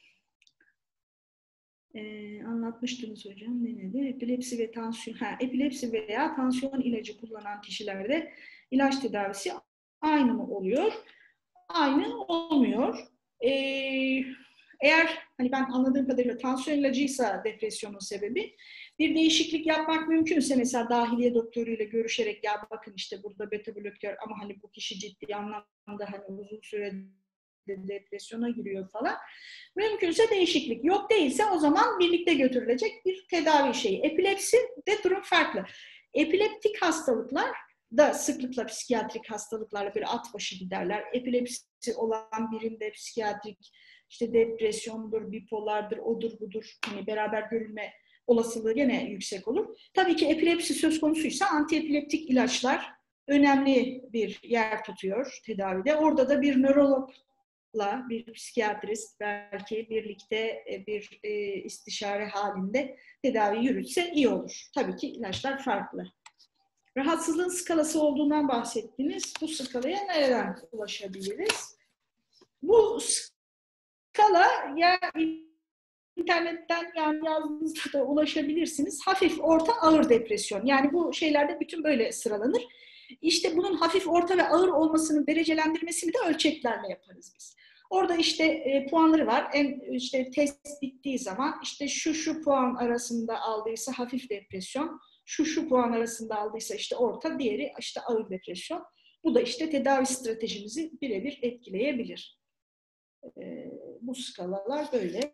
Anlatmıştınız hocam. Ne nedir? Epilepsi ve tansiyon. Epilepsi veya tansiyon ilacı kullanan kişilerde ilaç tedavisi aynı mı oluyor? Aynı olmuyor. Eğer hani ben anladığım kadarıyla tansiyon ilacıysa depresyonun sebebi, bir değişiklik yapmak mümkünse mesela dahiliye doktoruyla görüşerek ya bakın işte burada beta blokör ama hani bu kişi ciddi anlamda hani uzun sürede depresyona giriyor falan. Mümkünse değişiklik. Yok değilse o zaman birlikte götürülecek bir tedavi şeyi. Epilepsi de durum farklı. Epileptik hastalıklar da sıklıkla psikiyatrik hastalıklarla bir at başı giderler. Epilepsi olan birinde psikiyatrik işte depresyondur, bipolardır, odur budur hani beraber görülme olasılığı gene yüksek olur. Tabii ki epilepsi söz konusuysa antiepileptik ilaçlar önemli bir yer tutuyor tedavide. Orada da bir nörologla, bir psikiyatrist belki birlikte bir istişare halinde tedavi yürütse iyi olur. Tabii ki ilaçlar farklı. Rahatsızlığın skalası olduğundan bahsettiniz. Bu skalaya nereden ulaşabiliriz? Bu skala ya internetten yani yazdığınızda da ulaşabilirsiniz. Hafif, orta, ağır depresyon. Yani bu şeylerde bütün böyle sıralanır. İşte bunun hafif, orta ve ağır olmasının derecelendirmesini de ölçeklerle yaparız biz. Orada işte puanları var. İşte test bittiği zaman işte şu puan arasında aldıysa hafif depresyon, şu puan arasında aldıysa işte orta, diğeri işte ağır depresyon. Bu da işte tedavi stratejimizi birebir etkileyebilir. Bu skalalar böyle.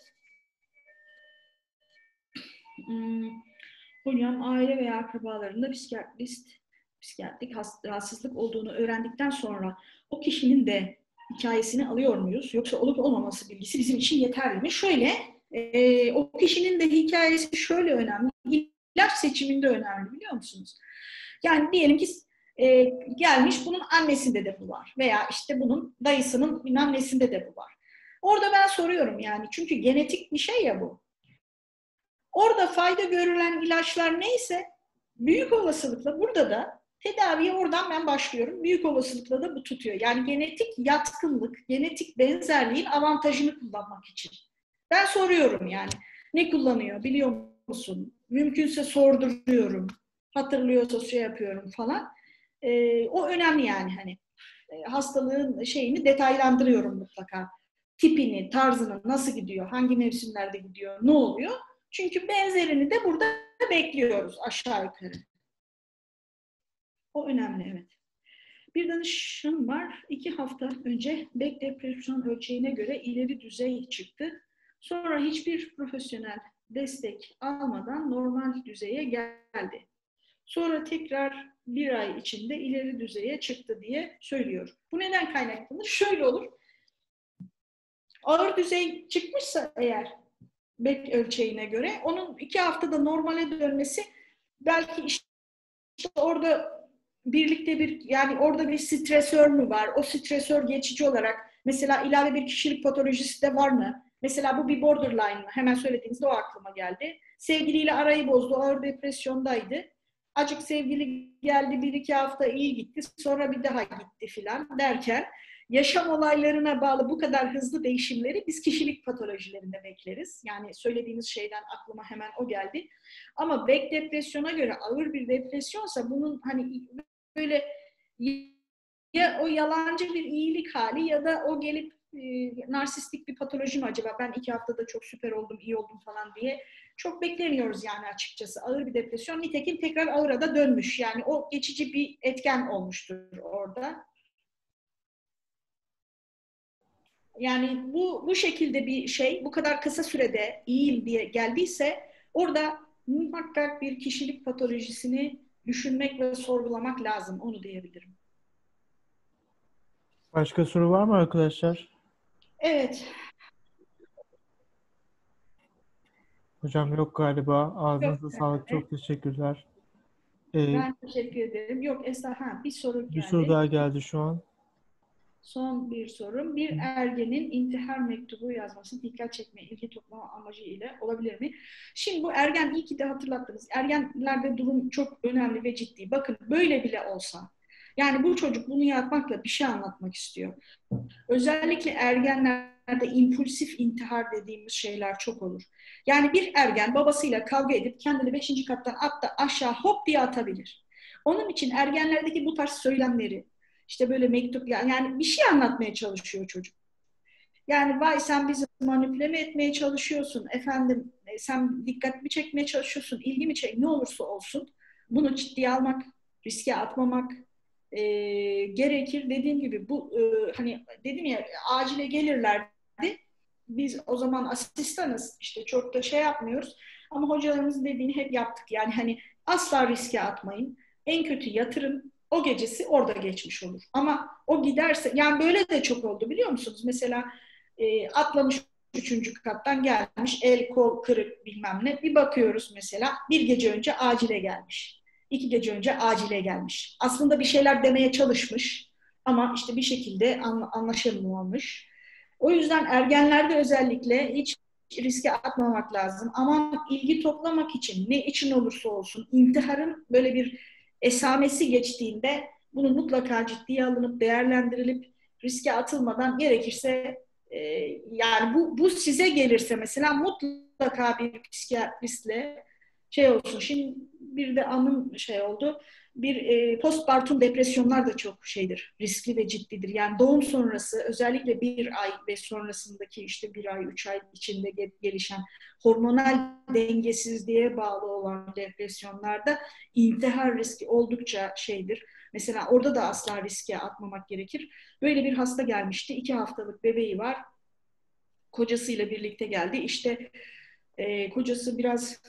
Hocam aile veya akrabalarında psikiyatrik rahatsızlık olduğunu öğrendikten sonra o kişinin de hikayesini alıyor muyuz? Yoksa olup olmaması bilgisi bizim için yeterli mi? Şöyle, o kişinin de hikayesi şöyle önemli. İlaç seçiminde önemli, biliyor musunuz? Yani diyelim ki gelmiş, bunun annesinde de bu var. Veya işte bunun dayısının bilmem nesinde de bu var. Orada ben soruyorum yani. Çünkü genetik bir şey ya bu. Orada fayda görülen ilaçlar neyse büyük olasılıkla burada da tedaviye oradan ben başlıyorum. Büyük olasılıkla da bu tutuyor. Yani genetik yatkınlık, genetik benzerliğin avantajını kullanmak için. Ben soruyorum yani. Ne kullanıyor biliyor musun? Mümkünse sorduruyorum. Hatırlıyorsa şey yapıyorum falan. O önemli yani hani. Hastalığın şeyini detaylandırıyorum mutlaka. Tipini, tarzını, nasıl gidiyor, hangi mevsimlerde gidiyor, ne oluyor? Çünkü benzerini de burada bekliyoruz aşağı yukarı. O önemli, evet. Bir danışanım var. 2 hafta önce Beck depresyon ölçeğine göre ileri düzey çıktı. Sonra hiçbir profesyonel destek almadan normal düzeye geldi. Sonra tekrar 1 ay içinde ileri düzeye çıktı diye söylüyor. Bu neden kaynaklanır? Şöyle olur. Ağır düzey çıkmışsa eğer Beck ölçeğine göre onun 2 haftada normale dönmesi belki işte orada birlikte yani orada bir stresör mü var? O stresör geçici olarak mesela ilave bir kişilik patolojisi de var mı? Mesela bu bir borderline mı? Hemen söylediğinizde o aklıma geldi. Sevgiliyle arayı bozdu, ağır depresyondaydı. Acık sevgili geldi, 1-2 hafta iyi gitti, sonra bir daha gitti filan derken yaşam olaylarına bağlı bu kadar hızlı değişimleri biz kişilik patolojilerinde bekleriz. Yani söylediğiniz şeyden aklıma hemen o geldi. Ama Beck depresyona göre ağır bir depresyonsa bunun hani böyle ya o yalancı bir iyilik hali ya da o gelip narsistik bir patoloji mi acaba? Ben 2 haftada çok süper oldum, iyi oldum falan diye çok beklemiyoruz yani açıkçası. Ağır bir depresyon. Nitekim tekrar ağıra da dönmüş. Yani o geçici bir etken olmuştur orada. Yani bu şekilde bir şey, bu kadar kısa sürede iyiyim diye geldiyse orada muhakkak bir kişilik patolojisini düşünmek ve sorgulamak lazım. Onu diyebilirim. Başka soru var mı arkadaşlar? Evet. Hocam yok galiba. Ağzınıza Yok. sağlık. Çok teşekkürler. Ben teşekkür ederim. Yok Esra, bir soru geldi. Bir soru daha geldi şu an. Son bir sorum. Bir ergenin intihar mektubu yazması dikkat çekme, ilgi toplama amacı ile olabilir mi? Şimdi bu ergen, iyi ki de hatırlattınız. Ergenlerde durum çok önemli ve ciddi. Bakın böyle bile olsa. Yani bu çocuk bunu yapmakla bir şey anlatmak istiyor. Özellikle ergenlerde impulsif intihar dediğimiz şeyler çok olur. Yani bir ergen babasıyla kavga edip kendini 5. kattan aşağı hop diye atabilir. Onun için ergenlerdeki bu tarz söylemleri, işte böyle mektup, yani bir şey anlatmaya çalışıyor çocuk. Yani vay sen bizi manipüle etmeye çalışıyorsun, efendim sen dikkatimi çekmeye çalışıyorsun, ilgimi ne olursa olsun bunu ciddiye almak, riske atmamak gerekir. Dediğim gibi bu hani dedim ya acile gelirlerdi. Biz o zaman asistanız, işte çok da şey yapmıyoruz ama hocalarımızın dediğini hep yaptık. Yani hani asla riske atmayın. En kötü yatırın. O gecesi orada geçmiş olur. Ama o giderse, yani böyle de çok oldu biliyor musunuz? Mesela atlamış 3. kattan gelmiş, el kol kırık bilmem ne. Bir bakıyoruz mesela bir gece önce acile gelmiş. 2 gece önce acile gelmiş. Aslında bir şeyler demeye çalışmış ama işte bir şekilde anlaşılmamış. O yüzden ergenlerde özellikle hiç riske atmamak lazım. Ama ilgi toplamak için, ne için olursa olsun, intiharın böyle bir esamesi geçtiğinde bunun mutlaka ciddiye alınıp değerlendirilip riske atılmadan, gerekirse yani bu size gelirse mesela mutlaka bir psikiyatristle şey olsun. Şimdi bir de anım şey oldu. Bir postpartum depresyonlar da çok şeydir, riskli ve ciddidir. Yani doğum sonrası, özellikle 1 ay ve sonrasındaki işte 1 ay, 3 ay içinde gelişen hormonal dengesizliğe bağlı olan depresyonlarda intihar riski oldukça şeydir. Mesela orada da asla riske atmamak gerekir. Böyle bir hasta gelmişti. 2 haftalık bebeği var. Kocasıyla birlikte geldi. İşte kocası biraz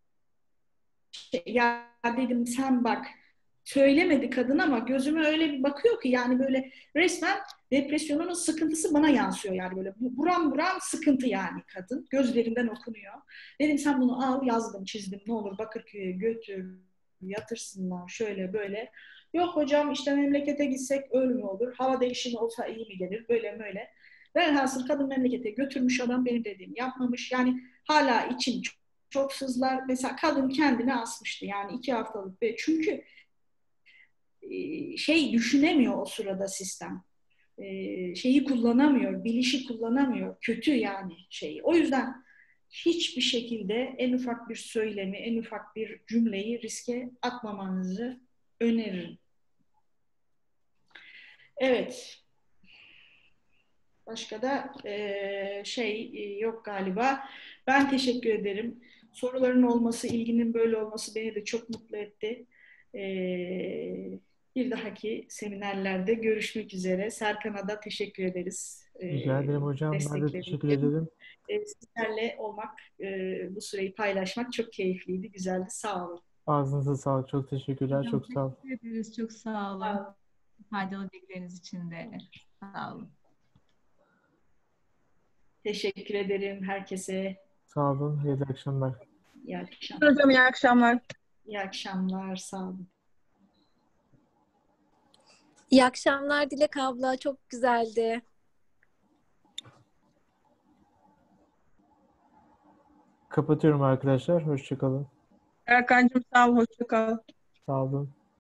ya dedim sen bak, söylemedi kadın ama gözüme öyle bir bakıyor ki yani böyle resmen depresyonunun sıkıntısı bana yansıyor, yani böyle buram buram sıkıntı yani kadın. Gözlerinden okunuyor. Dedim sen bunu al, yazdım çizdim, ne olur Bakırköy'e götür, yatırsınlar şöyle böyle. Yok hocam işte memlekete gitsek öyle mi olur? Hava değişimi olsa iyi mi gelir? Böyle böyle. Velhasıl kadın memlekete götürmüş, adam benim dediğimi yapmamış. Yani hala için çok sızlar. Mesela kadın kendini asmıştı yani 2 haftalık ve çünkü şey düşünemiyor o sırada sistem. Şeyi kullanamıyor, bilişi kullanamıyor. Kötü yani şeyi. O yüzden hiçbir şekilde en ufak bir söylemi, en ufak bir cümleyi riske atmamanızı öneririm. Evet. Başka da yok galiba. Ben teşekkür ederim. Soruların olması, ilginin böyle olması beni de çok mutlu etti. Bir dahaki seminerlerde görüşmek üzere. Serkan'a da teşekkür ederiz. Rica ederim hocam. Ben de Destekleri teşekkür için. ederim. Sizlerle olmak, bu süreyi paylaşmak çok keyifliydi, güzeldi. Sağ olun. Ağzınıza sağlık. Çok teşekkürler. Hocam Çok sağ olun. teşekkür ederiz. Çok sağ Sağ olun. olun. Faydalı bilgileriniz için de sağ olun. Teşekkür ederim herkese. Sağ olun. İyi akşamlar. İyi akşamlar. Hocam iyi akşamlar. İyi akşamlar. Sağ olun. İyi akşamlar Dilek abla. Çok güzeldi. Kapatıyorum arkadaşlar. Hoşça kalın. Erkancığım sağ ol. Hoşça kal. Sağ olun.